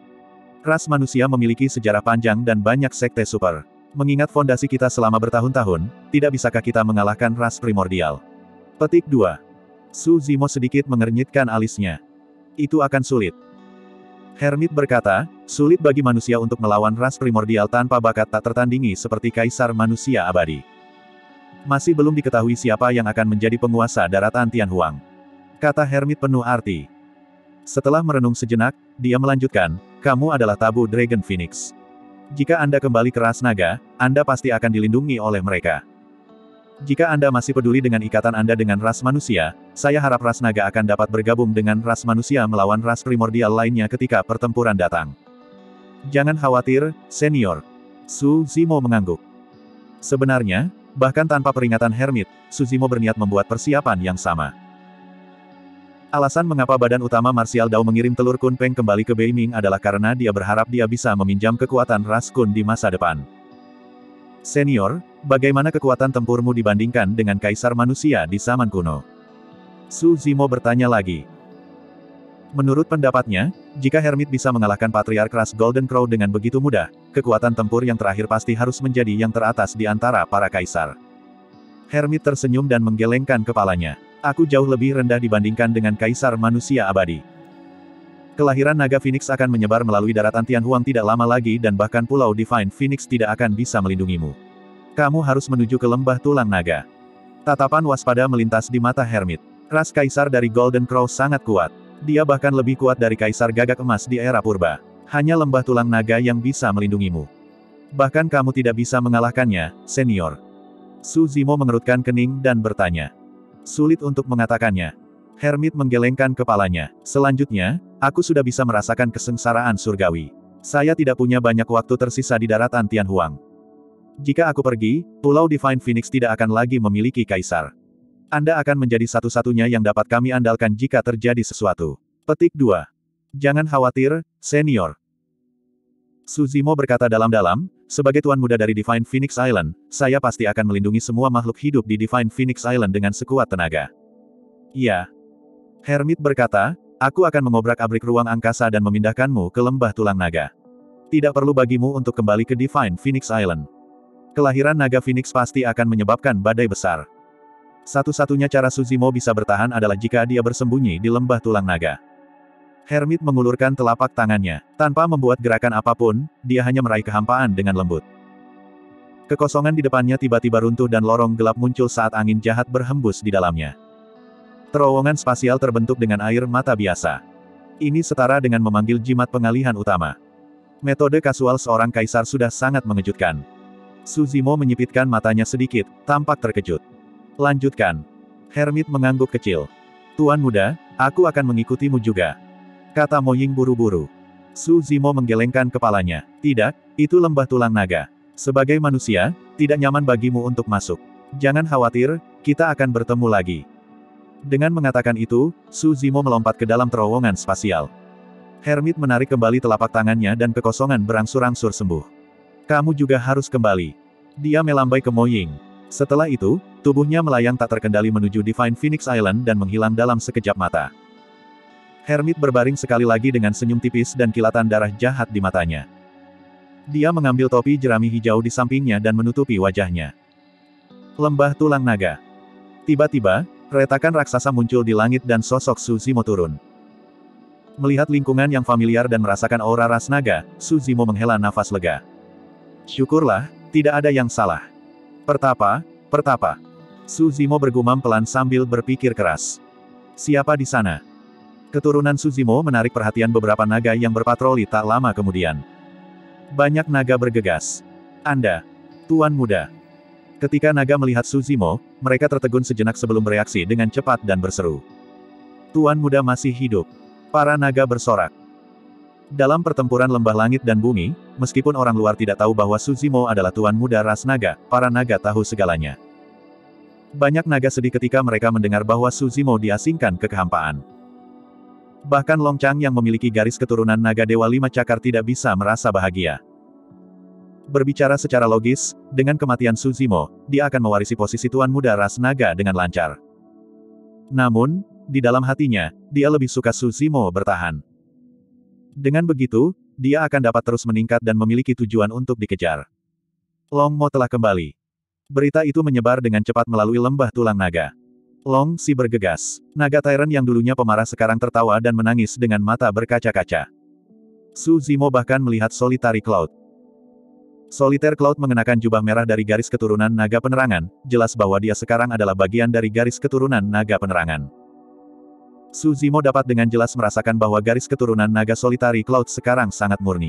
Ras manusia memiliki sejarah panjang dan banyak sekte super. Mengingat fondasi kita selama bertahun-tahun, tidak bisakah kita mengalahkan ras primordial? Petik dua. Su Zimo sedikit mengernyitkan alisnya. Itu akan sulit. Hermit berkata, sulit bagi manusia untuk melawan ras primordial tanpa bakat tak tertandingi seperti kaisar manusia abadi. Masih belum diketahui siapa yang akan menjadi penguasa daratan Tianhuang. Kata Hermit penuh arti. Setelah merenung sejenak, dia melanjutkan, kamu adalah tabu Dragon Phoenix. Jika Anda kembali ke ras naga, Anda pasti akan dilindungi oleh mereka. Jika Anda masih peduli dengan ikatan Anda dengan ras manusia, saya harap ras naga akan dapat bergabung dengan ras manusia melawan ras primordial lainnya ketika pertempuran datang. Jangan khawatir, Senior. Su Zimo mengangguk. Sebenarnya, bahkan tanpa peringatan Hermit, Su Zimo berniat membuat persiapan yang sama. Alasan mengapa badan utama Martial Dao mengirim telur Kun Peng kembali ke Beiming adalah karena dia berharap dia bisa meminjam kekuatan ras Kun di masa depan. Senior, bagaimana kekuatan tempurmu dibandingkan dengan kaisar manusia di zaman kuno? Su Zimo bertanya lagi. Menurut pendapatnya, jika Hermit bisa mengalahkan patriark ras Golden Crow dengan begitu mudah, kekuatan tempur yang terakhir pasti harus menjadi yang teratas di antara para kaisar. Hermit tersenyum dan menggelengkan kepalanya. Aku jauh lebih rendah dibandingkan dengan kaisar manusia abadi. Kelahiran naga Phoenix akan menyebar melalui daratan Tianhuang tidak lama lagi dan bahkan pulau Divine Phoenix tidak akan bisa melindungimu. Kamu harus menuju ke lembah tulang naga. Tatapan waspada melintas di mata Hermit. Ras kaisar dari Golden Crow sangat kuat. Dia bahkan lebih kuat dari kaisar gagak emas di era purba. Hanya lembah tulang naga yang bisa melindungimu. Bahkan kamu tidak bisa mengalahkannya, Senior. Su Zimo mengerutkan kening dan bertanya. Sulit untuk mengatakannya. Hermit menggelengkan kepalanya. Selanjutnya, aku sudah bisa merasakan kesengsaraan surgawi. Saya tidak punya banyak waktu tersisa di daratan Tianhuang. Jika aku pergi, Pulau Divine Phoenix tidak akan lagi memiliki kaisar. Anda akan menjadi satu-satunya yang dapat kami andalkan jika terjadi sesuatu. Petik dua. Jangan khawatir, Senior. Su Zimo berkata dalam-dalam, sebagai tuan muda dari Divine Phoenix Island, saya pasti akan melindungi semua makhluk hidup di Divine Phoenix Island dengan sekuat tenaga. Iya. Hermit berkata, aku akan mengobrak-abrik ruang angkasa dan memindahkanmu ke lembah tulang naga. Tidak perlu bagimu untuk kembali ke Divine Phoenix Island. Kelahiran naga Phoenix pasti akan menyebabkan badai besar. Satu-satunya cara Suzimo bisa bertahan adalah jika dia bersembunyi di lembah tulang naga. Hermit mengulurkan telapak tangannya. Tanpa membuat gerakan apapun, dia hanya meraih kehampaan dengan lembut. Kekosongan di depannya tiba-tiba runtuh dan lorong gelap muncul saat angin jahat berhembus di dalamnya. Terowongan spasial terbentuk dengan air mata biasa. Ini setara dengan memanggil jimat pengalihan utama. Metode kasual seorang kaisar sudah sangat mengejutkan. Suzimo menyipitkan matanya sedikit, tampak terkejut. Lanjutkan. Hermit mengangguk kecil. Tuan muda, aku akan mengikutimu juga. Kata Moying buru-buru. Suzimo menggelengkan kepalanya. Tidak, itu lembah tulang naga. Sebagai manusia, tidak nyaman bagimu untuk masuk. Jangan khawatir, kita akan bertemu lagi. Dengan mengatakan itu, Suzimo melompat ke dalam terowongan spasial. Hermit menarik kembali telapak tangannya dan kekosongan berangsur-angsur sembuh. Kamu juga harus kembali. Dia melambai ke Moying. Setelah itu, tubuhnya melayang tak terkendali menuju Divine Phoenix Island dan menghilang dalam sekejap mata. Hermit berbaring sekali lagi dengan senyum tipis dan kilatan darah jahat di matanya. Dia mengambil topi jerami hijau di sampingnya dan menutupi wajahnya. Lembah tulang naga. Tiba-tiba, retakan raksasa muncul di langit dan sosok Suzimo turun. Melihat lingkungan yang familiar dan merasakan aura ras naga, Suzimo menghela nafas lega. Syukurlah, tidak ada yang salah. Pertapa, pertapa. Suzimo bergumam pelan sambil berpikir keras. Siapa di sana? Keturunan Suzimo menarik perhatian beberapa naga yang berpatroli tak lama kemudian. Banyak naga bergegas. Anda, Tuan Muda. Ketika naga melihat Suzimo, mereka tertegun sejenak sebelum bereaksi dengan cepat dan berseru. Tuan Muda masih hidup. Para naga bersorak. Dalam pertempuran lembah langit dan bumi, meskipun orang luar tidak tahu bahwa Suzimo adalah Tuan Muda ras naga, para naga tahu segalanya. Banyak naga sedih ketika mereka mendengar bahwa Suzimo diasingkan ke kehampaan. Bahkan Longchang yang memiliki garis keturunan naga Dewa Lima Cakar tidak bisa merasa bahagia. Berbicara secara logis, dengan kematian Suzimo, dia akan mewarisi posisi Tuan Muda ras naga dengan lancar. Namun, di dalam hatinya, dia lebih suka Suzimo bertahan. Dengan begitu, dia akan dapat terus meningkat dan memiliki tujuan untuk dikejar. Long Mo telah kembali. Berita itu menyebar dengan cepat melalui lembah tulang naga. Long Si bergegas. Naga Tyrant yang dulunya pemarah sekarang tertawa dan menangis dengan mata berkaca-kaca. Suzimo bahkan melihat Solitary Cloud. Solitaire Cloud mengenakan jubah merah dari garis keturunan naga penerangan, jelas bahwa dia sekarang adalah bagian dari garis keturunan naga penerangan. Suzimo dapat dengan jelas merasakan bahwa garis keturunan naga Solitary Cloud sekarang sangat murni.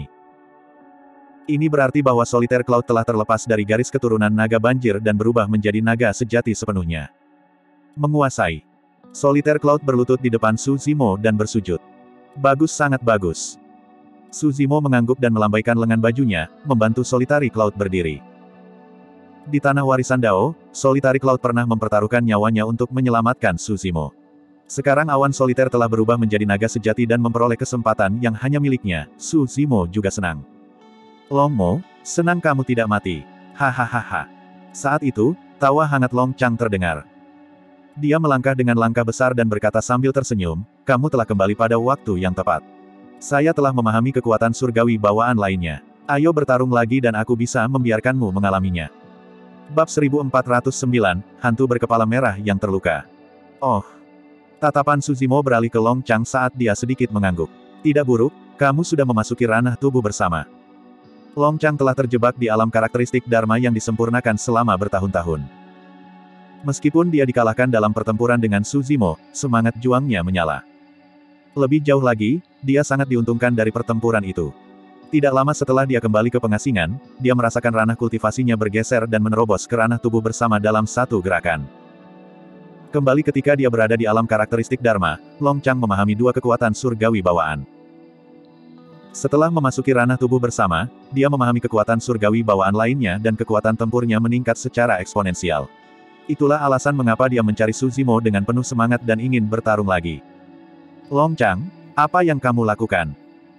Ini berarti bahwa Solitaire Cloud telah terlepas dari garis keturunan naga banjir dan berubah menjadi naga sejati sepenuhnya. Menguasai. Solitaire Cloud berlutut di depan Suzimo dan bersujud. Bagus, sangat bagus. Suzimo mengangguk dan melambaikan lengan bajunya, membantu Solitary Cloud berdiri. Di tanah warisan Dao, Solitary Cloud pernah mempertaruhkan nyawanya untuk menyelamatkan Suzimo. Sekarang awan soliter telah berubah menjadi naga sejati dan memperoleh kesempatan yang hanya miliknya. Suzimo juga senang. Long Mo, senang kamu tidak mati. Hahaha. Saat itu, tawa hangat Long Chang terdengar. Dia melangkah dengan langkah besar dan berkata sambil tersenyum, kamu telah kembali pada waktu yang tepat. Saya telah memahami kekuatan surgawi bawaan lainnya. Ayo bertarung lagi dan aku bisa membiarkanmu mengalaminya. Bab seribu empat ratus sembilan, Hantu Berkepala Merah yang Terluka. Oh. Tatapan Suzimo beralih ke Long Chang saat dia sedikit mengangguk. Tidak buruk, kamu sudah memasuki ranah tubuh bersama. Long Chang telah terjebak di alam karakteristik Dharma yang disempurnakan selama bertahun-tahun. Meskipun dia dikalahkan dalam pertempuran dengan Suzimo, semangat juangnya menyala. Lebih jauh lagi, dia sangat diuntungkan dari pertempuran itu. Tidak lama setelah dia kembali ke pengasingan, dia merasakan ranah kultivasinya bergeser dan menerobos ke ranah tubuh bersama dalam satu gerakan. Kembali ketika dia berada di alam karakteristik Dharma, Long Chang memahami dua kekuatan surgawi bawaan. Setelah memasuki ranah tubuh bersama, dia memahami kekuatan surgawi bawaan lainnya dan kekuatan tempurnya meningkat secara eksponensial. Itulah alasan mengapa dia mencari Suzimo dengan penuh semangat dan ingin bertarung lagi. Long Chang, apa yang kamu lakukan?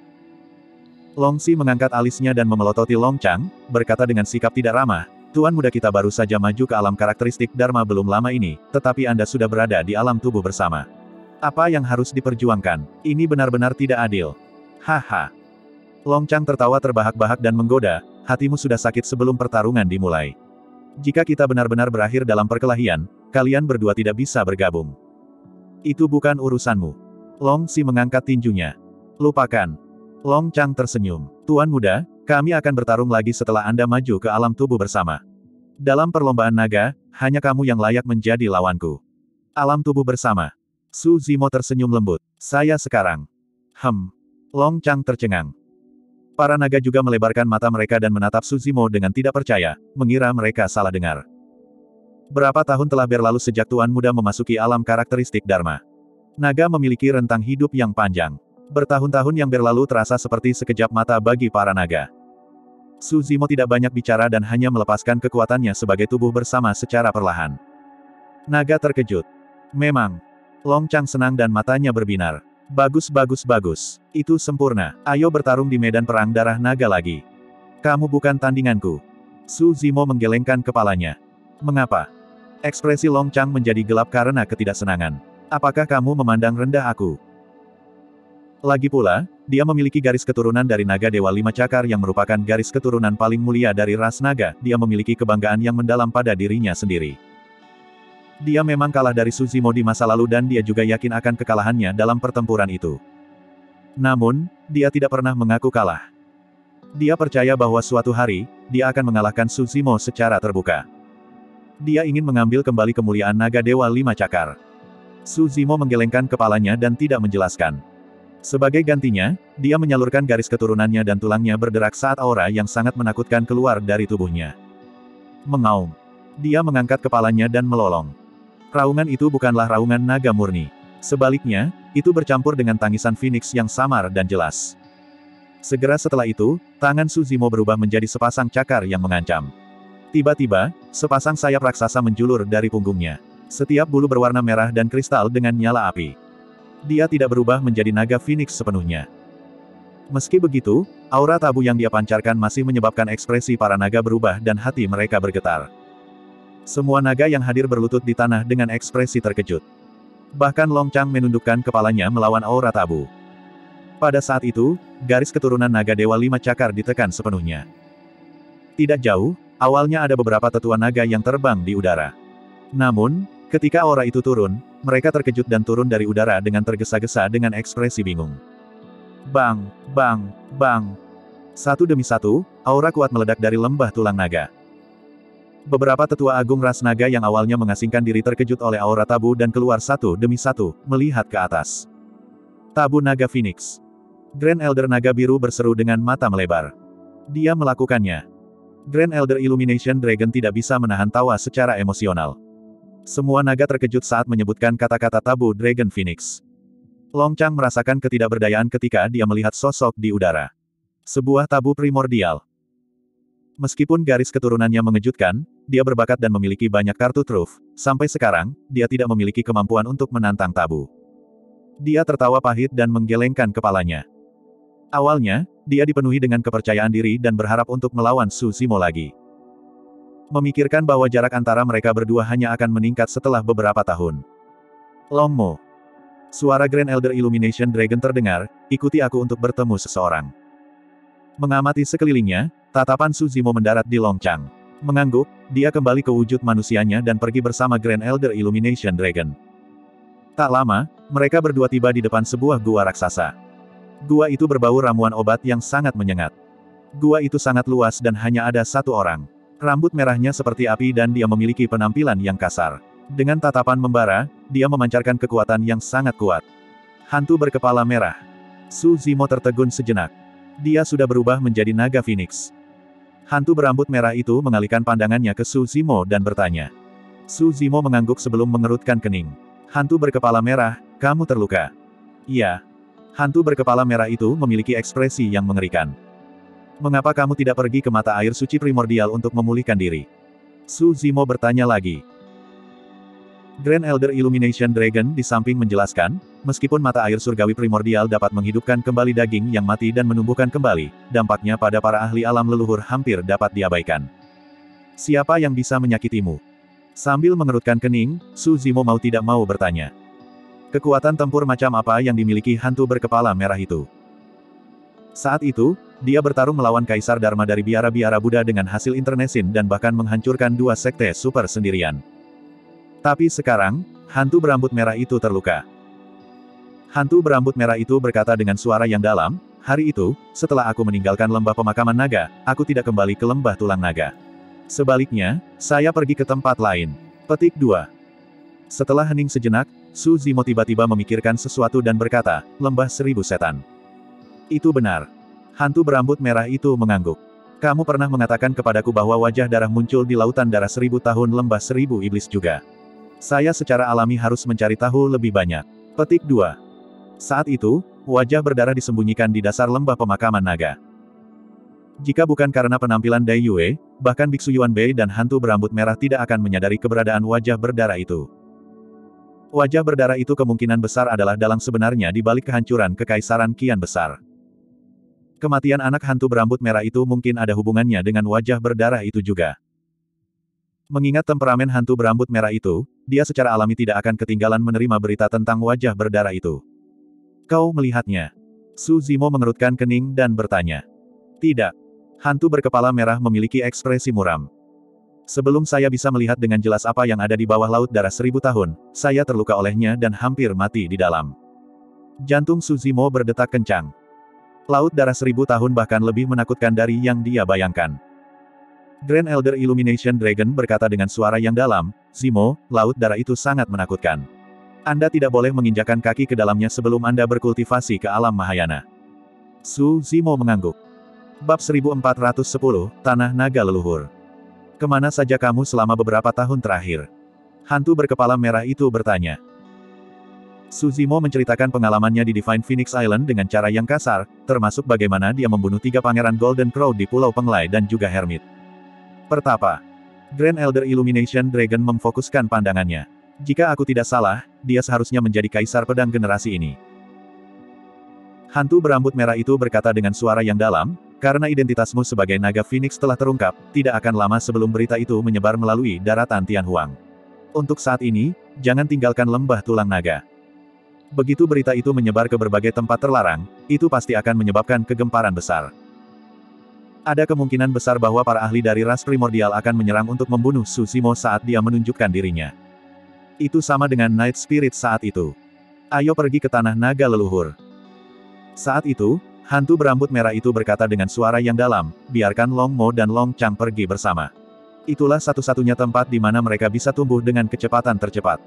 Long Si mengangkat alisnya dan memelototi Long Chang, berkata dengan sikap tidak ramah, Tuan muda kita baru saja maju ke alam karakteristik Dharma belum lama ini, tetapi Anda sudah berada di alam tubuh bersama. Apa yang harus diperjuangkan? Ini benar-benar tidak adil. Haha. Long Chang tertawa terbahak-bahak dan menggoda, hatimu sudah sakit sebelum pertarungan dimulai. Jika kita benar-benar berakhir dalam perkelahian, kalian berdua tidak bisa bergabung. Itu bukan urusanmu. Long Si mengangkat tinjunya. Lupakan. Long Chang tersenyum. Tuan muda, kami akan bertarung lagi setelah Anda maju ke alam tubuh bersama. Dalam perlombaan naga, hanya kamu yang layak menjadi lawanku. Alam tubuh bersama. Su Zimo tersenyum lembut. Saya sekarang. Hem. Long Chang tercengang. Para naga juga melebarkan mata mereka dan menatap Su Zimo dengan tidak percaya, mengira mereka salah dengar. Berapa tahun telah berlalu sejak Tuan Muda memasuki alam karakteristik Dharma? Naga memiliki rentang hidup yang panjang. Bertahun-tahun yang berlalu terasa seperti sekejap mata bagi para naga. Su Zimo tidak banyak bicara dan hanya melepaskan kekuatannya sebagai tubuh bersama secara perlahan. Naga terkejut. Memang. Long Chang senang dan matanya berbinar. Bagus bagus bagus. Itu sempurna. Ayo bertarung di medan perang darah naga lagi. Kamu bukan tandinganku. Su Zimo menggelengkan kepalanya. Mengapa? Ekspresi Long Chang menjadi gelap karena ketidaksenangan. Apakah kamu memandang rendah aku? Lagi pula, dia memiliki garis keturunan dari naga Dewa Lima Cakar yang merupakan garis keturunan paling mulia dari ras naga. Dia memiliki kebanggaan yang mendalam pada dirinya sendiri. Dia memang kalah dari Su Zimo di masa lalu dan dia juga yakin akan kekalahannya dalam pertempuran itu. Namun, dia tidak pernah mengaku kalah. Dia percaya bahwa suatu hari, dia akan mengalahkan Su Zimo secara terbuka. Dia ingin mengambil kembali kemuliaan naga Dewa Lima Cakar. Su Zimo menggelengkan kepalanya dan tidak menjelaskan. Sebagai gantinya, dia menyalurkan garis keturunannya dan tulangnya berderak saat aura yang sangat menakutkan keluar dari tubuhnya. Mengaum. Dia mengangkat kepalanya dan melolong. Raungan itu bukanlah raungan naga murni. Sebaliknya, itu bercampur dengan tangisan Phoenix yang samar dan jelas. Segera setelah itu, tangan Su Zimo berubah menjadi sepasang cakar yang mengancam. Tiba-tiba, sepasang sayap raksasa menjulur dari punggungnya. Setiap bulu berwarna merah dan kristal dengan nyala api. Dia tidak berubah menjadi naga Phoenix sepenuhnya. Meski begitu, aura tabu yang dia pancarkan masih menyebabkan ekspresi para naga berubah dan hati mereka bergetar. Semua naga yang hadir berlutut di tanah dengan ekspresi terkejut. Bahkan Long Chang menundukkan kepalanya melawan aura tabu. Pada saat itu, garis keturunan naga Dewa Lima Cakar ditekan sepenuhnya. Tidak jauh, awalnya ada beberapa tetua naga yang terbang di udara. Namun, ketika aura itu turun, mereka terkejut dan turun dari udara dengan tergesa-gesa dengan ekspresi bingung. Bang, bang, bang. Satu demi satu, aura kuat meledak dari lembah tulang naga. Beberapa tetua agung ras naga yang awalnya mengasingkan diri terkejut oleh aura tabu dan keluar satu demi satu, melihat ke atas. Tabu naga Phoenix. Grand Elder Naga Biru berseru dengan mata melebar. Dia melakukannya. Grand Elder Illumination Dragon tidak bisa menahan tawa secara emosional. Semua naga terkejut saat menyebutkan kata-kata tabu Dragon Phoenix. Long Chang merasakan ketidakberdayaan ketika dia melihat sosok di udara. Sebuah tabu primordial. Meskipun garis keturunannya mengejutkan, dia berbakat dan memiliki banyak kartu truf, sampai sekarang, dia tidak memiliki kemampuan untuk menantang tabu. Dia tertawa pahit dan menggelengkan kepalanya. Awalnya, dia dipenuhi dengan kepercayaan diri dan berharap untuk melawan Su Zimo lagi. Memikirkan bahwa jarak antara mereka berdua hanya akan meningkat setelah beberapa tahun. Long Mo. Suara Grand Elder Illumination Dragon terdengar, ikuti aku untuk bertemu seseorang. Mengamati sekelilingnya, tatapan Su Zimo mendarat di Long Chang. Mengangguk, dia kembali ke wujud manusianya dan pergi bersama Grand Elder Illumination Dragon. Tak lama, mereka berdua tiba di depan sebuah gua raksasa. Gua itu berbau ramuan obat yang sangat menyengat. Gua itu sangat luas dan hanya ada satu orang. Rambut merahnya seperti api dan dia memiliki penampilan yang kasar. Dengan tatapan membara, dia memancarkan kekuatan yang sangat kuat. Hantu berkepala merah. Su Zimo tertegun sejenak. Dia sudah berubah menjadi naga Phoenix. Hantu berambut merah itu mengalihkan pandangannya ke Su Zimo dan bertanya. Su Zimo mengangguk sebelum mengerutkan kening. Hantu berkepala merah, kamu terluka. Iya. Hantu berkepala merah itu memiliki ekspresi yang mengerikan. Mengapa kamu tidak pergi ke mata air suci primordial untuk memulihkan diri? Su Zimo bertanya lagi. Grand Elder Illumination Dragon di samping menjelaskan, meskipun mata air surgawi primordial dapat menghidupkan kembali daging yang mati dan menumbuhkan kembali, dampaknya pada para ahli alam leluhur hampir dapat diabaikan. Siapa yang bisa menyakitimu? Sambil mengerutkan kening, Su Zimo mau tidak mau bertanya. Kekuatan tempur macam apa yang dimiliki hantu berkepala merah itu? Saat itu, dia bertarung melawan Kaisar Dharma dari biara-biara Buddha dengan hasil internesin dan bahkan menghancurkan dua sekte super sendirian. Tapi sekarang, hantu berambut merah itu terluka. Hantu berambut merah itu berkata dengan suara yang dalam, hari itu, setelah aku meninggalkan lembah pemakaman naga, aku tidak kembali ke lembah tulang naga. Sebaliknya, saya pergi ke tempat lain. Petik dua. Setelah hening sejenak, Su Zimo tiba-tiba memikirkan sesuatu dan berkata, lembah seribu setan. Itu benar. Hantu berambut merah itu mengangguk. Kamu pernah mengatakan kepadaku bahwa wajah darah muncul di lautan darah seribu tahun lembah seribu iblis juga. Saya secara alami harus mencari tahu lebih banyak. Petik dua. Saat itu, wajah berdarah disembunyikan di dasar lembah pemakaman naga. Jika bukan karena penampilan Dai Yue, bahkan Biksu Yuan Bei dan hantu berambut merah tidak akan menyadari keberadaan wajah berdarah itu. Wajah berdarah itu kemungkinan besar adalah dalang sebenarnya di balik kehancuran Kekaisaran Kian besar. Kematian anak hantu berambut merah itu mungkin ada hubungannya dengan wajah berdarah itu juga. Mengingat temperamen hantu berambut merah itu, dia secara alami tidak akan ketinggalan menerima berita tentang wajah berdarah itu. Kau melihatnya? Su Zimo mengerutkan kening dan bertanya. Tidak. Hantu berkepala merah memiliki ekspresi muram. Sebelum saya bisa melihat dengan jelas apa yang ada di bawah laut darah seribu tahun, saya terluka olehnya dan hampir mati di dalam. Jantung Su Zimo berdetak kencang. Laut darah seribu tahun bahkan lebih menakutkan dari yang dia bayangkan. Grand Elder Illumination Dragon berkata dengan suara yang dalam, Zimo, laut darah itu sangat menakutkan. Anda tidak boleh menginjakan kaki ke dalamnya sebelum Anda berkultivasi ke alam Mahayana. Su Zimo mengangguk. Bab seribu empat ratus sepuluh, Tanah Naga Leluhur. Kemana saja kamu selama beberapa tahun terakhir? Hantu berkepala merah itu bertanya. Su Zimo menceritakan pengalamannya di Divine Phoenix Island dengan cara yang kasar, termasuk bagaimana dia membunuh tiga pangeran Golden Crow di Pulau Penglai dan juga Hermit. Pertapa. Grand Elder Illumination Dragon memfokuskan pandangannya. Jika aku tidak salah, dia seharusnya menjadi kaisar pedang generasi ini. Hantu berambut merah itu berkata dengan suara yang dalam, karena identitasmu sebagai naga Phoenix telah terungkap, tidak akan lama sebelum berita itu menyebar melalui daratan Tianhuang. Untuk saat ini, jangan tinggalkan lembah tulang naga. Begitu berita itu menyebar ke berbagai tempat terlarang, itu pasti akan menyebabkan kegemparan besar. Ada kemungkinan besar bahwa para ahli dari ras primordial akan menyerang untuk membunuh Su Zimo saat dia menunjukkan dirinya. Itu sama dengan Night Spirit saat itu. Ayo pergi ke tanah naga leluhur. Saat itu, hantu berambut merah itu berkata dengan suara yang dalam, biarkan Long Mo dan Long Chang pergi bersama. Itulah satu-satunya tempat di mana mereka bisa tumbuh dengan kecepatan tercepat.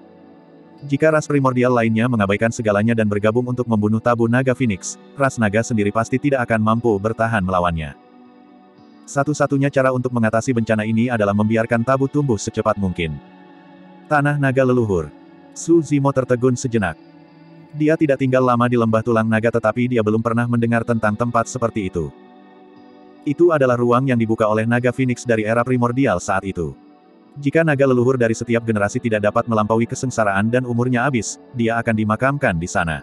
Jika ras primordial lainnya mengabaikan segalanya dan bergabung untuk membunuh tabu naga Phoenix, ras naga sendiri pasti tidak akan mampu bertahan melawannya. Satu-satunya cara untuk mengatasi bencana ini adalah membiarkan tabu tumbuh secepat mungkin. Tanah naga leluhur. Su Zimo tertegun sejenak. Dia tidak tinggal lama di lembah tulang naga tetapi dia belum pernah mendengar tentang tempat seperti itu. Itu adalah ruang yang dibuka oleh naga Phoenix dari era primordial saat itu. Jika naga leluhur dari setiap generasi tidak dapat melampaui kesengsaraan dan umurnya habis, dia akan dimakamkan di sana.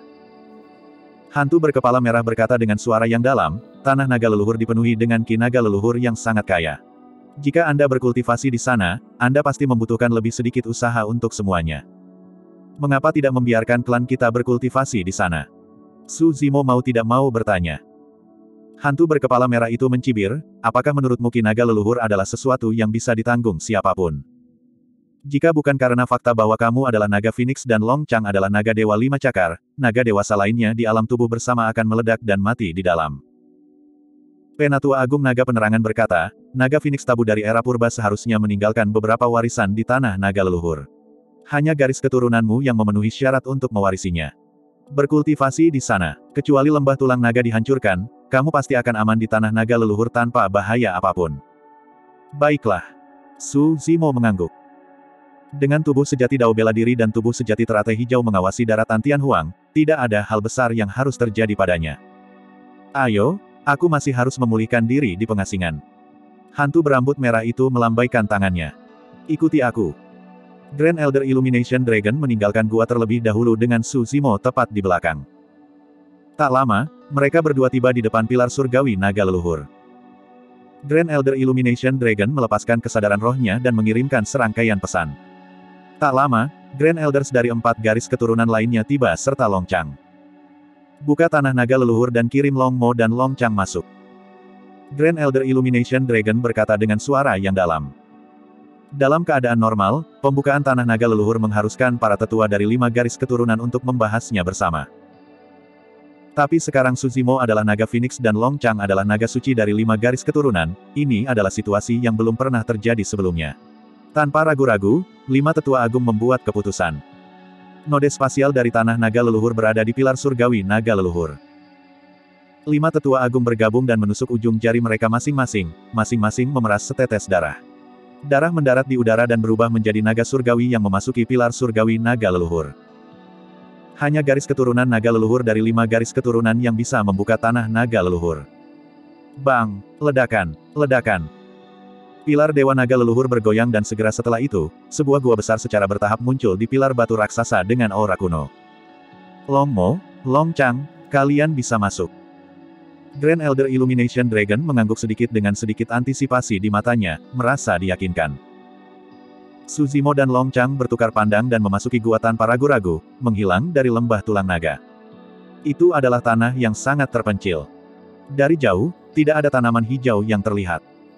Hantu berkepala merah berkata dengan suara yang dalam, tanah naga leluhur dipenuhi dengan ki naga leluhur yang sangat kaya. Jika Anda berkultivasi di sana, Anda pasti membutuhkan lebih sedikit usaha untuk semuanya. Mengapa tidak membiarkan klan kita berkultivasi di sana? Su Zimo mau tidak mau bertanya. Hantu berkepala merah itu mencibir, apakah menurutmu ki naga leluhur adalah sesuatu yang bisa ditanggung siapapun? Jika bukan karena fakta bahwa kamu adalah naga Phoenix dan Long Chang adalah naga dewa lima cakar, naga dewasa lainnya di alam tubuh bersama akan meledak dan mati di dalam. Penatua Agung Naga Penerangan berkata, naga Phoenix tabu dari era purba seharusnya meninggalkan beberapa warisan di tanah naga leluhur. Hanya garis keturunanmu yang memenuhi syarat untuk mewarisinya. Berkultivasi di sana, kecuali lembah tulang naga dihancurkan, kamu pasti akan aman di tanah naga leluhur tanpa bahaya apapun. Baiklah. Su Zimo mengangguk. Dengan tubuh sejati Dao bela diri dan tubuh sejati teratai hijau mengawasi daratan Tianhuang, tidak ada hal besar yang harus terjadi padanya. Ayo, aku masih harus memulihkan diri di pengasingan. Hantu berambut merah itu melambaikan tangannya. Ikuti aku. Grand Elder Illumination Dragon meninggalkan gua terlebih dahulu dengan Su Zimo tepat di belakang. Tak lama, mereka berdua tiba di depan pilar surgawi naga leluhur. Grand Elder Illumination Dragon melepaskan kesadaran rohnya dan mengirimkan serangkaian pesan. Tak lama, Grand Elders dari empat garis keturunan lainnya tiba serta Long Chang. Buka tanah naga leluhur dan kirim Long Mo dan Long Chang masuk. Grand Elder Illumination Dragon berkata dengan suara yang dalam. Dalam keadaan normal, pembukaan tanah naga leluhur mengharuskan para tetua dari lima garis keturunan untuk membahasnya bersama. Tapi sekarang Suzimo adalah naga Phoenix dan Long Chang adalah naga suci dari lima garis keturunan, ini adalah situasi yang belum pernah terjadi sebelumnya. Tanpa ragu-ragu, lima tetua agung membuat keputusan. Node spasial dari tanah naga leluhur berada di pilar surgawi naga leluhur. Lima tetua agung bergabung dan menusuk ujung jari mereka masing-masing, masing-masing memeras setetes darah. Darah mendarat di udara dan berubah menjadi naga surgawi yang memasuki pilar surgawi naga leluhur. Hanya garis keturunan naga leluhur dari lima garis keturunan yang bisa membuka tanah naga leluhur. Bang! Ledakan! Ledakan! Pilar Dewa Naga Leluhur bergoyang dan segera setelah itu, sebuah gua besar secara bertahap muncul di pilar batu raksasa dengan aura kuno. Long Mo, Long Chang, kalian bisa masuk. Grand Elder Illumination Dragon mengangguk sedikit dengan sedikit antisipasi di matanya, merasa diyakinkan. Suzimo dan Long Chang bertukar pandang dan memasuki gua tanpa ragu-ragu, menghilang dari lembah tulang naga. Itu adalah tanah yang sangat terpencil. Dari jauh, tidak ada tanaman hijau yang terlihat.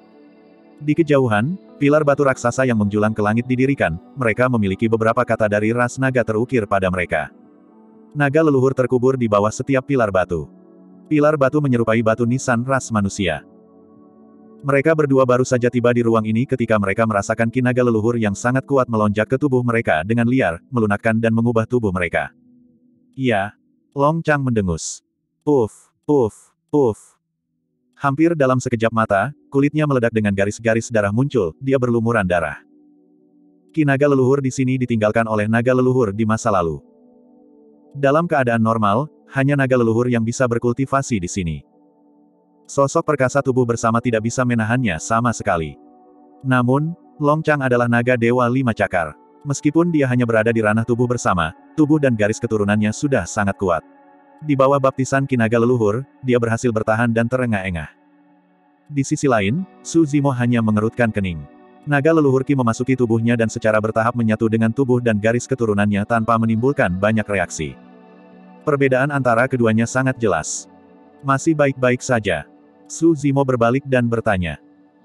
Di kejauhan, pilar batu raksasa yang menjulang ke langit didirikan, mereka memiliki beberapa kata dari ras naga terukir pada mereka. Naga leluhur terkubur di bawah setiap pilar batu. Pilar batu menyerupai batu nisan ras manusia. Mereka berdua baru saja tiba di ruang ini ketika mereka merasakan ki naga leluhur yang sangat kuat melonjak ke tubuh mereka dengan liar, melunakkan dan mengubah tubuh mereka. Iya. Long Chang mendengus. Puff, puff, puff. Hampir dalam sekejap mata, kulitnya meledak dengan garis-garis darah muncul, dia berlumuran darah. Ki naga leluhur di sini ditinggalkan oleh naga leluhur di masa lalu. Dalam keadaan normal, hanya naga leluhur yang bisa berkultivasi di sini. Sosok perkasa tubuh bersama tidak bisa menahannya sama sekali. Namun, Long Chang adalah naga dewa lima cakar. Meskipun dia hanya berada di ranah tubuh bersama, tubuh dan garis keturunannya sudah sangat kuat. Di bawah baptisan ki naga leluhur, dia berhasil bertahan dan terengah-engah. Di sisi lain, Suzimo hanya mengerutkan kening. Naga leluhur ki memasuki tubuhnya dan secara bertahap menyatu dengan tubuh dan garis keturunannya tanpa menimbulkan banyak reaksi. Perbedaan antara keduanya sangat jelas. Masih baik-baik saja. Suzimo berbalik dan bertanya.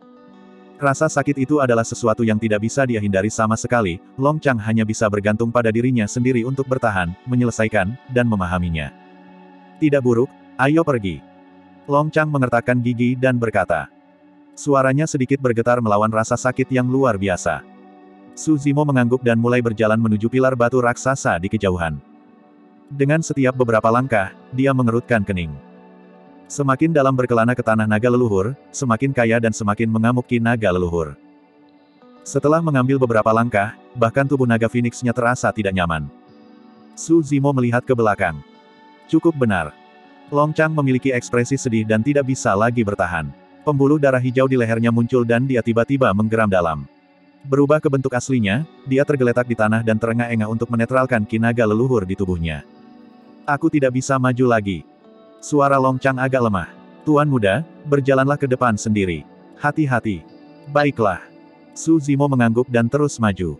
Rasa sakit itu adalah sesuatu yang tidak bisa dia hindari sama sekali, Long Chang hanya bisa bergantung pada dirinya sendiri untuk bertahan, menyelesaikan, dan memahaminya. Tidak buruk, ayo pergi. Long Chang mengertakkan gigi dan berkata. Suaranya sedikit bergetar melawan rasa sakit yang luar biasa. Suzimo mengangguk dan mulai berjalan menuju pilar batu raksasa di kejauhan. Dengan setiap beberapa langkah, dia mengerutkan kening. Semakin dalam berkelana ke tanah naga leluhur, semakin kaya dan semakin mengamuk ki naga leluhur. Setelah mengambil beberapa langkah, bahkan tubuh naga Phoenix-nya terasa tidak nyaman. Suzimo melihat ke belakang. Cukup benar. Long Chang memiliki ekspresi sedih dan tidak bisa lagi bertahan. Pembuluh darah hijau di lehernya muncul dan dia tiba-tiba menggeram dalam. Berubah ke bentuk aslinya, dia tergeletak di tanah dan terengah-engah untuk menetralkan ki naga leluhur di tubuhnya. Aku tidak bisa maju lagi. Suara Long Chang agak lemah. Tuan muda, berjalanlah ke depan sendiri. Hati-hati. Baiklah. Suzimo mengangguk dan terus maju.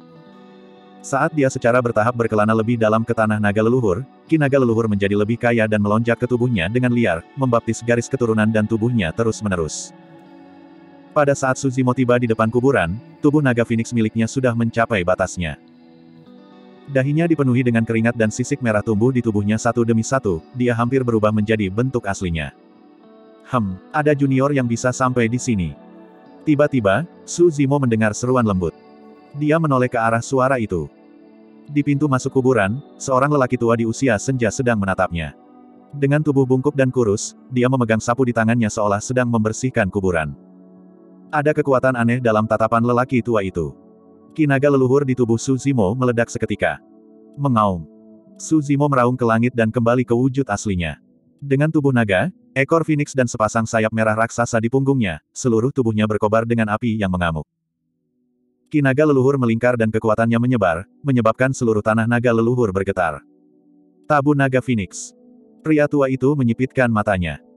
Saat dia secara bertahap berkelana lebih dalam ke tanah naga leluhur, ki naga leluhur menjadi lebih kaya dan melonjak ke tubuhnya dengan liar, membaptis garis keturunan dan tubuhnya terus-menerus. Pada saat Suzimo tiba di depan kuburan, tubuh naga Phoenix miliknya sudah mencapai batasnya. Dahinya dipenuhi dengan keringat dan sisik merah tumbuh di tubuhnya satu demi satu, dia hampir berubah menjadi bentuk aslinya. Hem, ada junior yang bisa sampai di sini. Tiba-tiba, Suzimo mendengar seruan lembut. Dia menoleh ke arah suara itu. Di pintu masuk kuburan, seorang lelaki tua di usia senja sedang menatapnya. Dengan tubuh bungkuk dan kurus, dia memegang sapu di tangannya seolah sedang membersihkan kuburan. Ada kekuatan aneh dalam tatapan lelaki tua itu. Ki naga leluhur di tubuh Suzimo meledak seketika. Mengaum. Suzimo meraung ke langit dan kembali ke wujud aslinya. Dengan tubuh naga, ekor Phoenix dan sepasang sayap merah raksasa di punggungnya, seluruh tubuhnya berkobar dengan api yang mengamuk. Ki naga leluhur melingkar dan kekuatannya menyebar, menyebabkan seluruh tanah naga leluhur bergetar. Tabu naga Phoenix. Pria tua itu menyipitkan matanya.